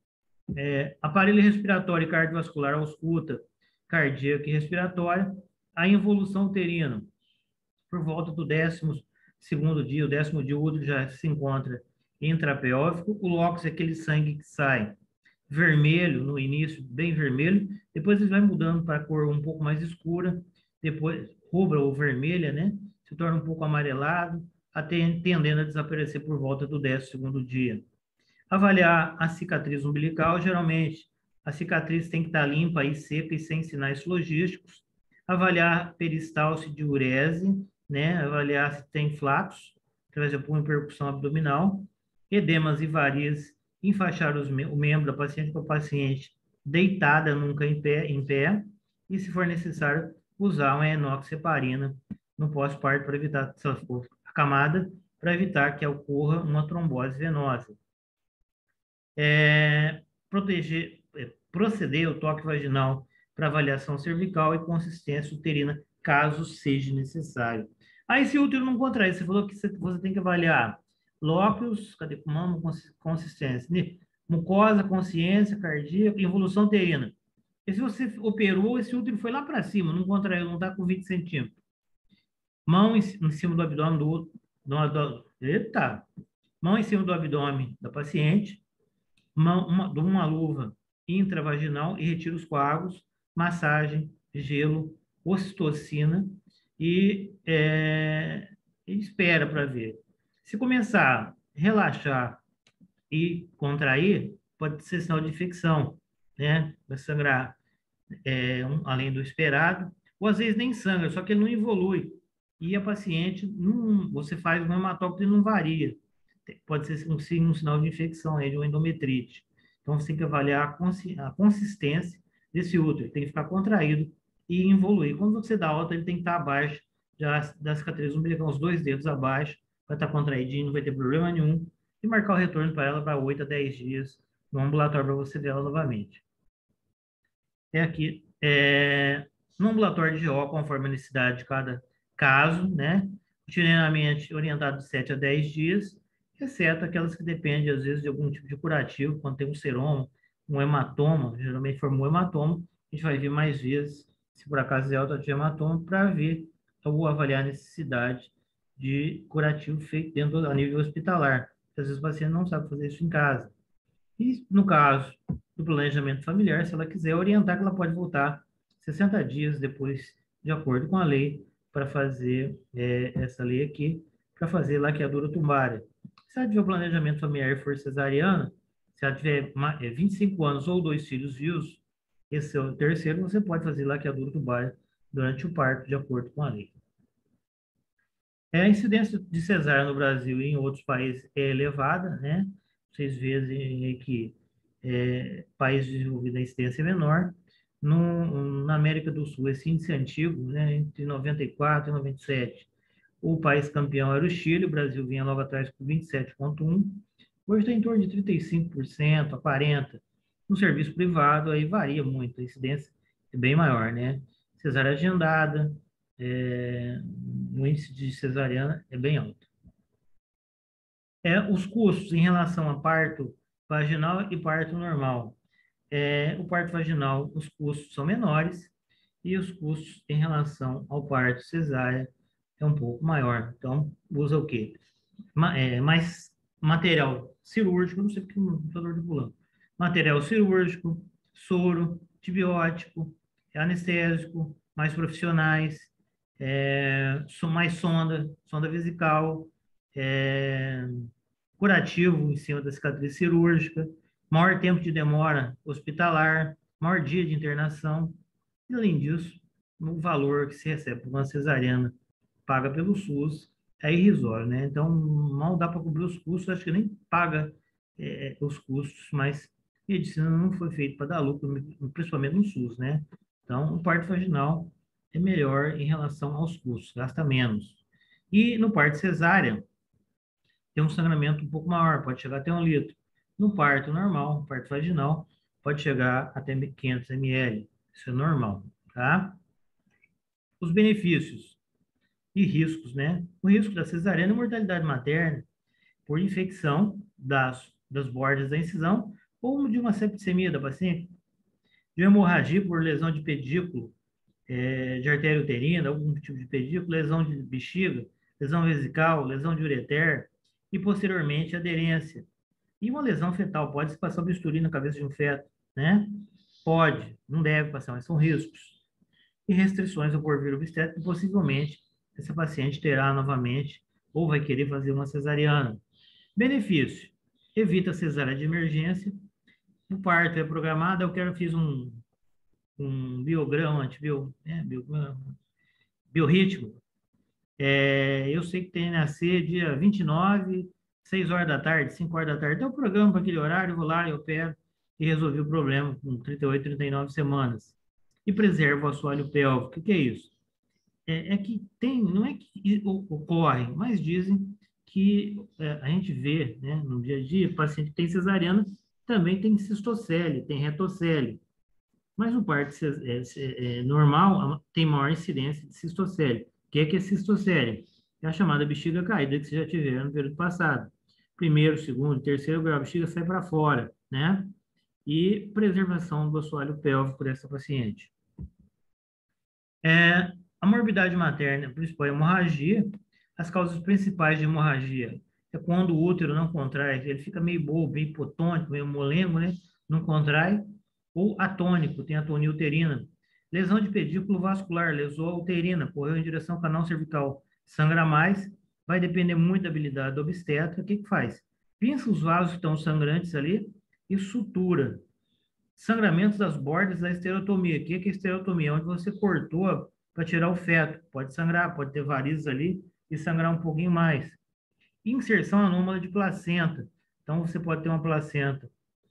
S1: é, aparelho respiratório e cardiovascular, ausculta cardíaca e respiratória, a involução uterina, por volta do décimo segundo dia, o décimo dia, o útero já se encontra intrapélvico, o locus é aquele sangue que sai vermelho no início, bem vermelho, depois ele vai mudando para a cor um pouco mais escura, depois rubra ou vermelha, né? Se torna um pouco amarelado, até tendendo a desaparecer por volta do décimo segundo dia. Avaliar a cicatriz umbilical, geralmente a cicatriz tem que estar limpa e seca e sem sinais flogísticos. Avaliar peristalse de urese, né? Avaliar se tem flatos, através de uma percussão abdominal, edemas e varizes, enfaixar os, o membro da paciente para o paciente deitada, nunca em pé, em pé, e se for necessário, usar uma enoxaparina no pós-parto para evitar, se ela for acamada, para evitar que ocorra uma trombose venosa. É, proteger, é, proceder ao toque vaginal para avaliação cervical e consistência uterina, caso seja necessário. Aí, se o útero não contrair, você falou que você, você tem que avaliar lóculos, cadê mama, consistência, né? Mucosa, consciência, cardíaca, involução uterina. E se você operou, esse útero foi lá para cima, não contraiu, não está com vinte centímetros. Mão em, em cima do abdômen do, do, Eita! Mão em cima do abdômen da paciente, mão, uma, dou uma luva intravaginal e retiro os coágulos, massagem, gelo, ocitocina e, é, e espera para ver. Se começar a relaxar e contrair, pode ser sinal de infecção, né? Vai sangrar é, um, além do esperado, ou às vezes nem sangra, só que ele não evolui. E a paciente, não, você faz um hematócrito e não varia. Pode ser um, sim, um sinal de infecção aí, de uma endometrite. Então, você tem que avaliar a, consi a consistência desse útero. Ele tem que ficar contraído e evoluir. Quando você dá alta, ele tem que estar abaixo já da cicatriz umbilical, uns dois dedos abaixo, vai estar contraidinho, não vai ter problema nenhum. E marcar o retorno para ela para oito a dez dias no ambulatório para você ver ela novamente. É aqui, é, no ambulatório de G O, conforme a necessidade de cada caso, né? Rotineiramente orientado de sete a dez dias, exceto aquelas que dependem, às vezes, de algum tipo de curativo, quando tem um seroma, um hematoma, geralmente formou um hematoma, a gente vai ver mais vezes, se por acaso é alta de hematoma, para ver ou avaliar a necessidade de curativo feito dentro a nível hospitalar. Às vezes o paciente não sabe fazer isso em casa. E, no caso do planejamento familiar, se ela quiser orientar, que ela pode voltar sessenta dias depois, de acordo com a lei, para fazer é, essa lei aqui, para fazer laqueadura tumbária. Se ela tiver o planejamento familiar e for cesariana, se ela tiver vinte e cinco anos ou dois filhos vivos, esse é o terceiro, você pode fazer laqueadura tumbária durante o parto, de acordo com a lei. É, a incidência de cesárea no Brasil e em outros países é elevada, né? Vocês veem que é, países desenvolvidos a incidência é menor. No, na América do Sul, esse índice é antigo, né? Entre noventa e quatro e noventa e sete. O país campeão era o Chile, o Brasil vinha logo atrás com vinte e sete vírgula um. Hoje está em torno de trinta e cinco por cento a quarenta por cento. No serviço privado, aí varia muito, a incidência é bem maior, né? Cesárea agendada, é, o índice de cesariana é bem alto. É, os custos em relação a parto vaginal e parto normal. É, o parto vaginal, os custos são menores e os custos em relação ao parto cesárea é um pouco maior. Então, usa o quê? Ma é, mais material cirúrgico, não sei porque não estou articulando. Material cirúrgico, soro, antibiótico, anestésico, mais profissionais, é, mais sonda, sonda vesical, é, curativo em cima da cicatriz cirúrgica, maior tempo de demora hospitalar, maior dia de internação. E, além disso, o valor que se recebe por uma cesariana paga pelo SUS é irrisório, né? Então, mal dá para cobrir os custos, acho que nem paga é, os custos, mas medicina não foi feita para dar lucro, principalmente no SUS, né? Então, o parto vaginal é melhor em relação aos custos, gasta menos. E no parto cesárea, tem um sangramento um pouco maior, pode chegar até um litro. No parto normal, parto vaginal, pode chegar até quinhentos mililitros. Isso é normal, tá? Os benefícios e riscos, né? O risco da cesariana é mortalidade materna por infecção das, das bordas da incisão ou de uma septicemia da paciente, de hemorragia por lesão de pedículo, é, de artéria uterina, algum tipo de pedículo, lesão de bexiga, lesão vesical, lesão de ureter e, posteriormente, aderência. E uma lesão fetal, pode se passar bisturi na cabeça de um feto, né? Pode, não deve passar, mas são riscos. E restrições ao porvir obstétrico, possivelmente, essa paciente terá novamente ou vai querer fazer uma cesariana. Benefício: evita cesárea de emergência. O parto é programado, eu quero, fiz um, um biograma, antibio, é, bio, biorritmo. É, eu sei que tem que nascer dia vinte e nove, seis horas da tarde, cinco horas da tarde. Então, eu programa para aquele horário, eu vou lá, eu opero e resolvi o problema com trinta e oito, trinta e nove semanas. E preservo o assoalho pélvico. O que, que é isso? É, é que tem, não é que ocorre, mas dizem que é, a gente vê, né, no dia a dia, paciente que tem cesariana também tem cistocele, tem retocele. Mas o parto é, é, é, normal tem maior incidência de cistocele. O que é que é cistocele? É a chamada bexiga caída que vocês já tiveram no período passado. Primeiro, segundo, terceiro grau, a bexiga sai para fora, né? E preservação do assoalho pélvico dessa paciente. É, a morbidade materna, principal é hemorragia. As causas principais de hemorragia é quando o útero não contrai, ele fica meio bobo, meio hipotônico, meio molengo, né? Não contrai, ou atônico, tem atonia uterina. Lesão de pedículo vascular, lesou uterina, correu em direção ao canal cervical, sangra mais, vai depender muito da habilidade do obstetra. O que que faz? Pinça os vasos que estão sangrantes ali e sutura. Sangramentos das bordas da esterotomia. O que é esterotomia? Onde você cortou para tirar o feto. Pode sangrar, pode ter varizes ali e sangrar um pouquinho mais. Inserção anômala de placenta. Então, você pode ter uma placenta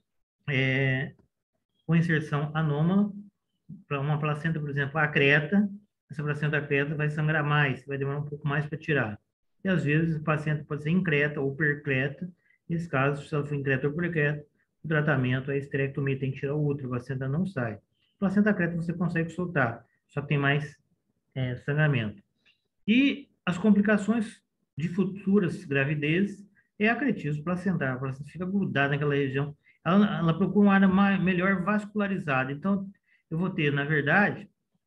S1: é, com inserção anômala, para uma placenta, por exemplo, acreta. Essa placenta acreta vai sangrar mais, vai demorar um pouco mais para tirar. E, às vezes, o paciente pode ser increta ou percreta. Nesse caso, se ela for increta ou percreta, o tratamento é a esterectomia, tem que tirar o útero, a placenta não sai. Placenta acreta você consegue soltar, só que tem mais é, sangramento. E as complicações de futuras gravidezes é acretismo placentar. A placenta fica grudada naquela região. Ela, ela procura uma área mais, melhor vascularizada. Então, eu vou ter, na verdade,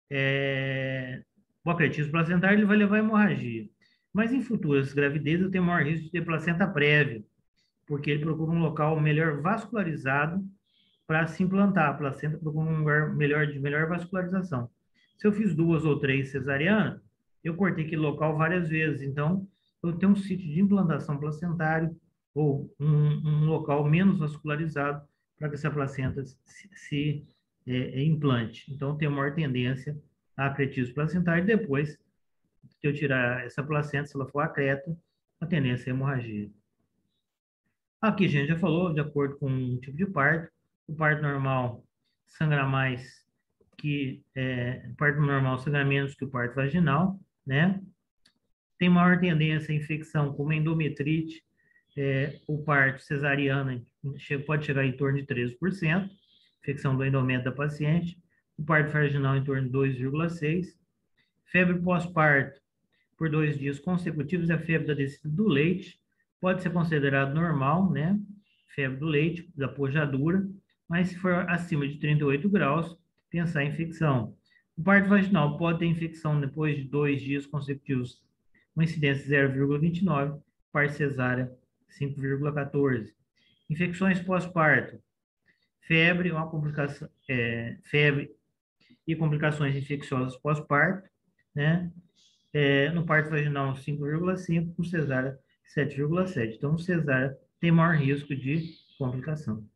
S1: é, o acretismo placentar ele vai levar a hemorragia. Mas em futuras gravidezes eu tenho maior risco de ter placenta prévia, porque ele procura um local melhor vascularizado para se implantar. A placenta procura um lugar melhor de melhor vascularização. Se eu fiz duas ou três cesarianas, eu cortei aquele local várias vezes. Então, eu tenho um sítio de implantação placentário ou um, um local menos vascularizado para que essa placenta se, se é, é, implante. Então, tem maior tendência a acretismo placentário. E depois que eu tirar essa placenta, se ela for acreta, a tendência é hemorragia. Aqui a gente já falou, de acordo com o tipo de parto, o parto normal sangra mais que é, o parto normal sangra menos que o parto vaginal, né? Tem maior tendência à infecção como endometrite, é, o parto cesariana pode chegar em torno de treze por cento, infecção do endométrio da paciente, o parto vaginal em torno de dois vírgula seis por cento, febre pós-parto por dois dias consecutivos, a febre da descida do leite, pode ser considerado normal, né? Febre do leite, da pojadura, mas se for acima de trinta e oito graus, pensar em infecção. O parto vaginal pode ter infecção depois de dois dias consecutivos, uma incidência zero vírgula vinte e nove, parto cesárea cinco vírgula quatorze. Infecções pós-parto, febre, uma complicação, é, febre e complicações infecciosas pós-parto, né? É, no parto vaginal cinco vírgula cinco, no cesárea sete vírgula sete. Então, o cesárea tem maior risco de complicação.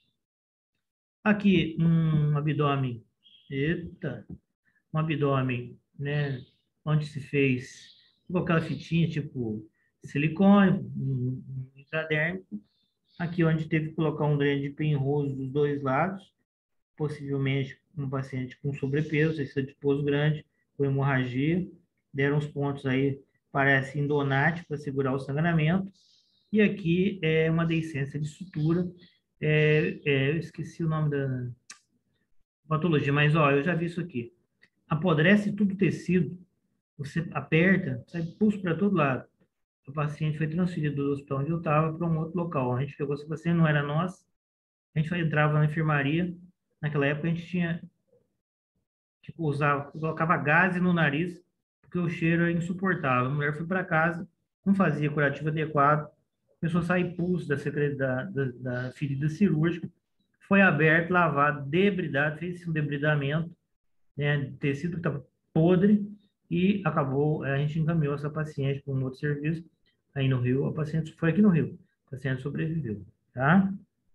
S1: Aqui, um abdômen, eita, um abdômen, né, onde se fez com aquela fitinha, tipo silicone, um, um intradérmico. Aqui, onde teve que colocar um dreno de penroso dos dois lados, possivelmente um paciente com sobrepeso, esse adiposo grande, com hemorragia. Deram os pontos aí, parece endonate, para segurar o sangramento. E aqui é uma deiscência de sutura. É, é, eu esqueci o nome da patologia, mas ó, eu já vi isso aqui. Apodrece tudo o tecido, você aperta, sai pulso para todo lado. O paciente foi transferido do hospital onde eu estava para um outro local. A gente pegou esse paciente, não era nosso. A gente entrava na enfermaria. Naquela época a gente tinha, tipo, usava, colocava gás no nariz, porque o cheiro era insuportável. A mulher foi para casa, não fazia curativo adequado, começou a sair pulso da, da, da, da ferida cirúrgica, foi aberto, lavado, debridado, fez um debridamento, né, tecido que estava podre, e acabou, a gente encaminhou essa paciente para um outro serviço, aí no Rio, a paciente foi aqui no Rio, a paciente sobreviveu, tá?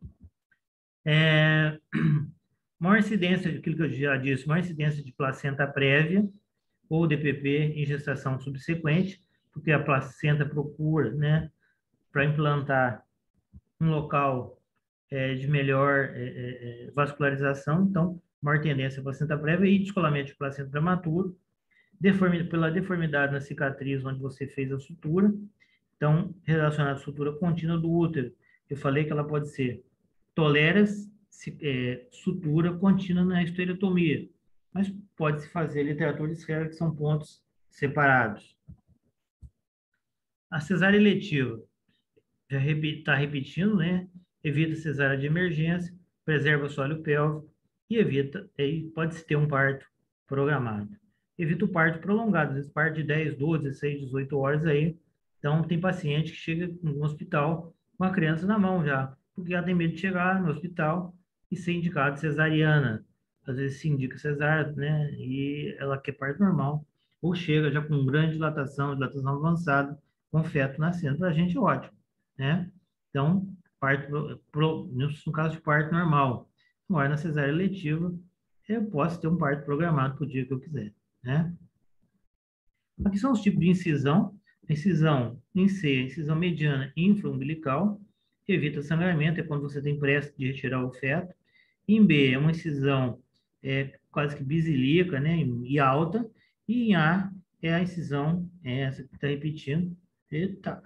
S1: É, maior incidência, aquilo que eu já disse, maior incidência de placenta prévia, ou D P P em gestação subsequente, porque a placenta procura, né, para implantar um local é, de melhor é, é, vascularização, então, maior tendência à placenta prévia e descolamento de placenta prematuro, deformidade, pela deformidade na cicatriz onde você fez a sutura, então, relacionada à sutura contínua do útero. Eu falei que ela pode ser toleras, é, sutura contínua na esterectomia, mas pode-se fazer literatura esfera, que são pontos separados. A cesárea eletiva, já está repetindo, né? Evita cesárea de emergência, preserva o solo pélvico e evita, aí pode-se ter um parto programado. Evita o parto prolongado, às vezes parto de dez, doze, dezesseis, dezoito horas aí, Então, tem paciente que chega no hospital com a criança na mão já, porque ela tem medo de chegar no hospital e ser indicado cesariana. Às vezes se indica cesárea, né? E ela quer parto normal, ou chega já com grande dilatação, dilatação avançada, com feto nascendo. Para a gente é ótimo, né? Então, parto, pro, pro, no caso de parto normal, agora na cesárea eletiva, eu posso ter um parto programado para o dia que eu quiser, né? Aqui são os tipos de incisão. Incisão em C, incisão mediana infraumbilical, evita sangramento, é quando você tem pressa de retirar o feto. Em B, é uma incisão é, quase que bisilíaca, né, e alta. E em A, é a incisão, é essa que está repetindo. Eita.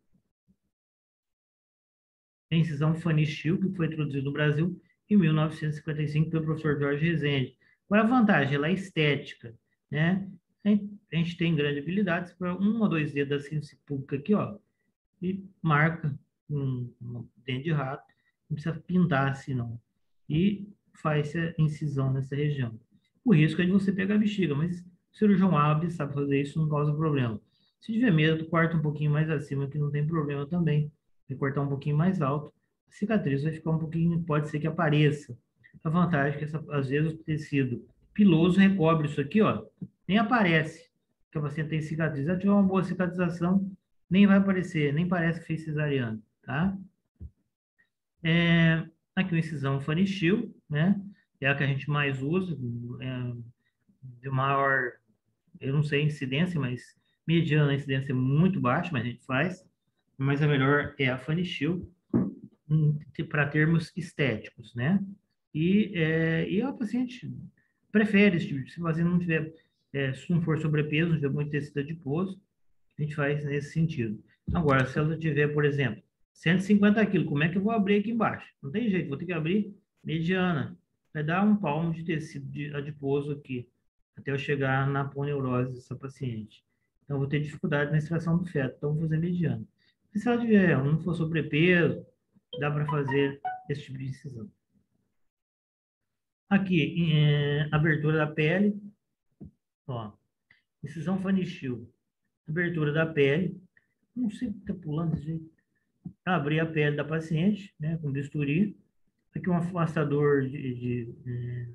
S1: É a incisão Fanistil, que foi introduzida no Brasil em mil novecentos e cinquenta e cinco pelo professor Jorge Rezende. Qual é a vantagem? Ela é estética, né? A gente tem grande habilidade para um ou dois dedos assim, se público aqui, ó, e marca um, um dente de rato, não precisa pintar assim, não. E faz a incisão nessa região. O risco é de você pegar a bexiga, mas o cirurgião hábil sabe fazer isso, não causa problema. Se tiver medo, corta um pouquinho mais acima, que não tem problema também. Vai cortar um pouquinho mais alto, a cicatriz vai ficar um pouquinho, pode ser que apareça. A vantagem é que, essa, às vezes, o tecido piloso recobre isso aqui, ó, nem aparece que a paciente tem cicatriz. Se ela tiver uma boa cicatrização, nem vai aparecer, nem parece que fez cesariana, tá? É, aqui uma incisão Fanistil, né? É a que a gente mais usa, é, de maior, eu não sei a incidência, mas mediana a incidência é muito baixa, mas a gente faz. Mas a melhor é a Fanistil, para termos estéticos, né? E, é, e a paciente prefere esse tipo, se você não tiver, é, se não for sobrepeso, não tiver muito tecido adiposo, a gente faz nesse sentido. Agora, se ela tiver, por exemplo, cento e cinquenta quilos, como é que eu vou abrir aqui embaixo? Não tem jeito, vou ter que abrir mediana. Vai dar um palmo de tecido de adiposo aqui, até eu chegar na aponeurose dessa paciente. Então, eu vou ter dificuldade na extração do feto, então vou fazer mediana. E se ela tiver, não for sobrepeso, dá para fazer esse tipo de incisão. Aqui, é, abertura da pele, ó, incisão Fanistil, abertura da pele, não sei o que está pulando desse jeito. Abrir a pele da paciente, né, com bisturi. Aqui um afastador de, de, de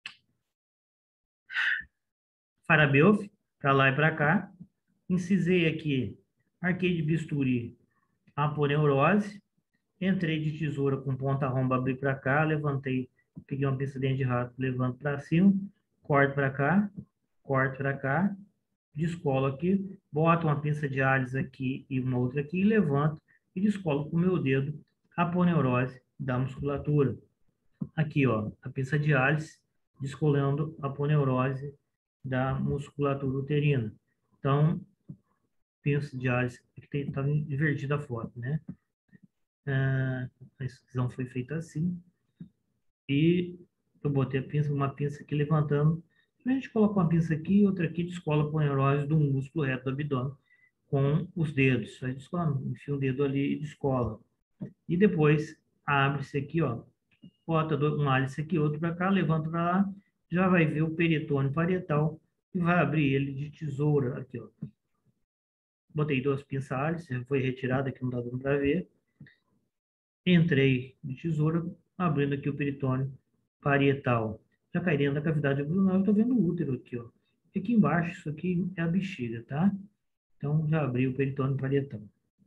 S1: Farabelf, para lá e para cá. Incisei aqui, arquei de bisturi a aponeurose. Entrei de tesoura com ponta romba, abri para cá, levantei, peguei uma pinça de dente de rato, levanto para cima, corto para cá, corto para cá, descolo aqui, boto uma pinça de Allis aqui e uma outra aqui, e levanto e descolo com o meu dedo a aponeurose da musculatura. Aqui, ó, a pinça de Allis descolando a aponeurose da musculatura uterina. Então, pinça de Allis, que está invertida a foto, né? Ah, a excisão foi feita assim. E eu botei a pinça, uma pinça aqui levantando. A gente coloca uma pinça aqui e outra aqui, descola a aponeurose do músculo reto do abdômen com os dedos. Aí descola, enfia o dedo ali e descola. E depois abre-se aqui, ó. Bota um álice aqui, outro para cá, levanta para lá, já vai ver o peritônio parietal e vai abrir ele de tesoura aqui, ó. Botei duas pinças, foi retirada aqui, não dá dando para ver. Entrei de tesoura, abrindo aqui o peritônio parietal. Já caí dentro da cavidade abdominal, eu tô vendo o útero aqui, ó. E aqui embaixo, isso aqui é a bexiga, tá? Então, já abri o peritônio parietal.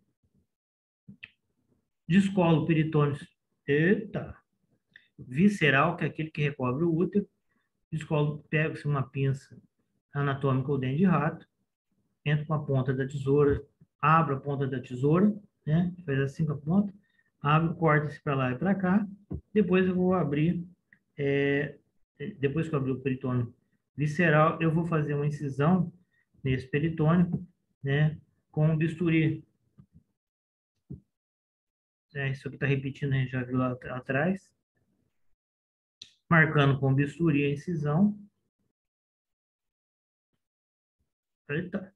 S1: Descolo o peritônio, eita, visceral, que é aquele que recobre o útero. Descolo, pega-se uma pinça anatômica ou dente de rato, entra com a ponta da tesoura, abre a ponta da tesoura, né? Faz assim com a ponta, abre, corta-se para lá e para cá. Depois eu vou abrir, é, depois que eu abrir o peritônio visceral, eu vou fazer uma incisão nesse peritônio, né? Com o bisturi. É, isso aqui está repetindo, a gente já viu lá atrás. Marcando com o bisturi a incisão. Eita.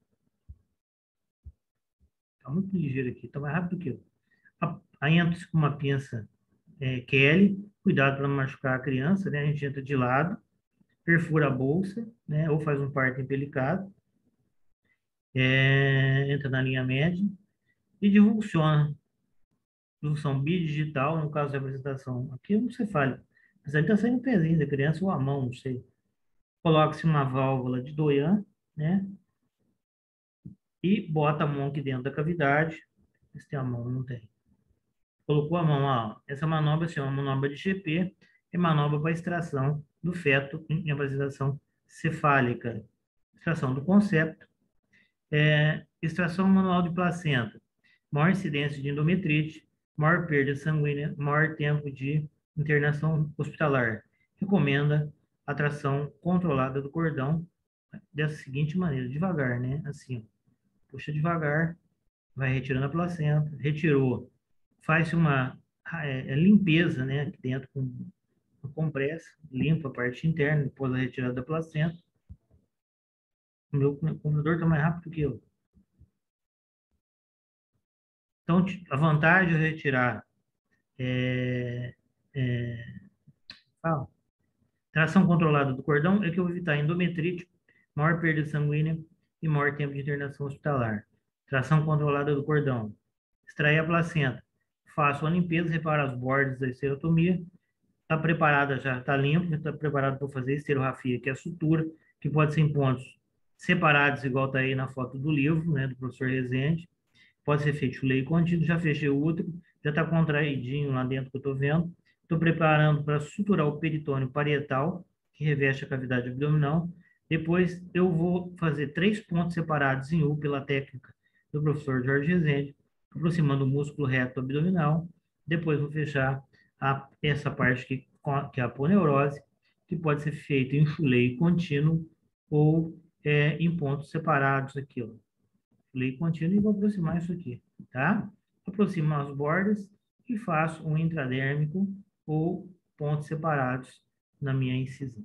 S1: Está muito ligeiro aqui, está mais rápido que eu. Aí entra com uma pinça é, Kelly, cuidado para não machucar a criança, né? A gente entra de lado, perfura a bolsa, né? Ou faz um parto empelicado, é, entra na linha média, e divulsiona. Divulsão bidigital, no caso da apresentação. Aqui não se fala. Mas ali está saindo um pezinho da criança ou a mão, não sei. Coloca-se uma válvula de Doyan, né? E bota a mão aqui dentro da cavidade. Se tem a mão, não tem. Colocou a mão, ó. Essa manobra se chama manobra de G P, é manobra para extração do feto em apresentação cefálica. Extração do concepto. É, extração manual de placenta. Maior incidência de endometrite, maior perda sanguínea, maior tempo de internação hospitalar. Recomenda a tração controlada do cordão dessa seguinte maneira, devagar, né? Assim, ó. Puxa devagar, vai retirando a placenta, retirou, faz uma é, limpeza, né? Aqui dentro com uma compressa, limpa a parte interna, depois da retirada da placenta. O meu computador está mais rápido que eu. Então, a vantagem de retirar é, é, ah, tração controlada do cordão é que eu vou evitar endometrite, maior perda sanguínea e maior tempo de internação hospitalar. Tração controlada do cordão. Extrair a placenta. Faço a limpeza, reparo as bordas da esterotomia. Está preparada já, está limpo, está preparado para fazer esterorrafia, que é a sutura, que pode ser em pontos separados, igual está aí na foto do livro, né, do professor Rezende. Pode ser feito leio contínuo, já fechei o útero, já está contraidinho lá dentro que eu estou vendo. Estou preparando para suturar o peritônio parietal, que reveste a cavidade abdominal. Depois eu vou fazer três pontos separados em U pela técnica do professor Jorge Rezende, aproximando o músculo reto abdominal. Depois vou fechar a, essa parte que, que é a aponeurose, que pode ser feito em chuleio contínuo ou é, em pontos separados aqui, ó. Chuleio contínuo e vou aproximar isso aqui, tá? Aproximo as bordas e faço um intradérmico ou pontos separados na minha incisão.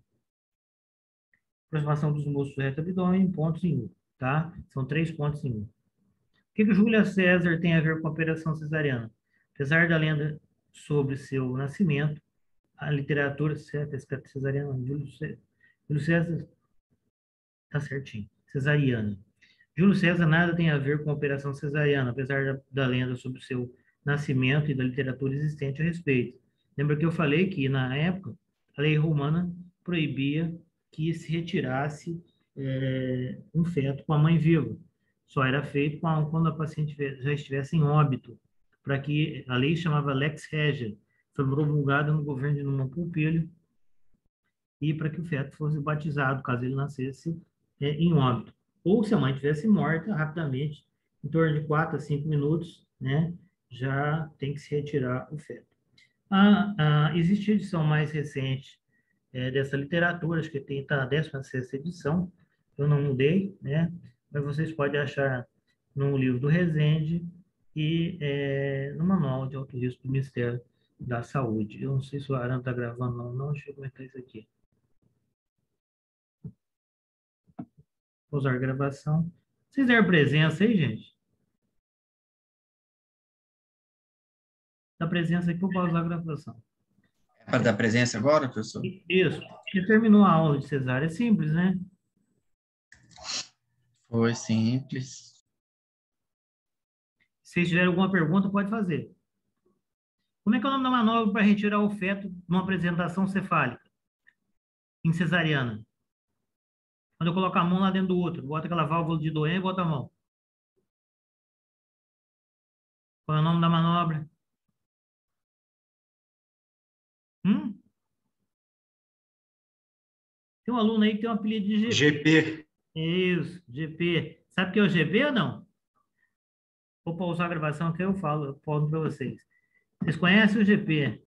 S1: Aproximação dos músculos reto abdômen, pontos em U, tá? São três pontos em U. O que que Júlia César tem a ver com a operação cesariana? Apesar da lenda sobre seu nascimento, a literatura cesariana, Júlio César tá certinho, cesariana. Júlio César nada tem a ver com a operação cesariana, apesar da, da lenda sobre o seu nascimento e da literatura existente a respeito. Lembra que eu falei que, na época, a lei romana proibia que se retirasse é, um feto com a mãe viva. Só era feito quando a paciente já estivesse em óbito, para que a lei chamava Lex Regia, foi promulgada no governo de Numan Pompílio, e para que o feto fosse batizado, caso ele nascesse é, em óbito. Ou se a mãe tivesse morta, rapidamente, em torno de quatro a cinco minutos, né, já tem que se retirar o feto. Ah, ah, existe edição mais recente é, dessa literatura, acho que tem tá, a décima sexta edição, eu não mudei, né, mas vocês podem achar no livro do Rezende e é, no manual de alto risco do Ministério da Saúde. Eu não sei se o Aran está gravando ou não, deixa eu comentar isso aqui. Pausar a gravação. Vocês deram presença aí, gente? Dá presença aqui para pausar a gravação.
S2: É para dar presença agora, professor?
S1: Isso. Porque terminou a aula de cesárea. É simples, né?
S2: Foi simples.
S1: Se vocês tiverem alguma pergunta, pode fazer. Como é que é o nome da manobra para retirar o feto numa apresentação cefálica? Em cesariana. Quando eu coloco a mão lá dentro do útero, bota aquela válvula de Doyen e bota a mão. Qual é o nome da manobra? Hum? Tem um aluno aí que tem um apelido de G P.
S4: G P.
S1: Isso, G P. Sabe o que é o G P ou não? Vou pausar a gravação que eu falo, eu falo para vocês. Vocês conhecem o G P?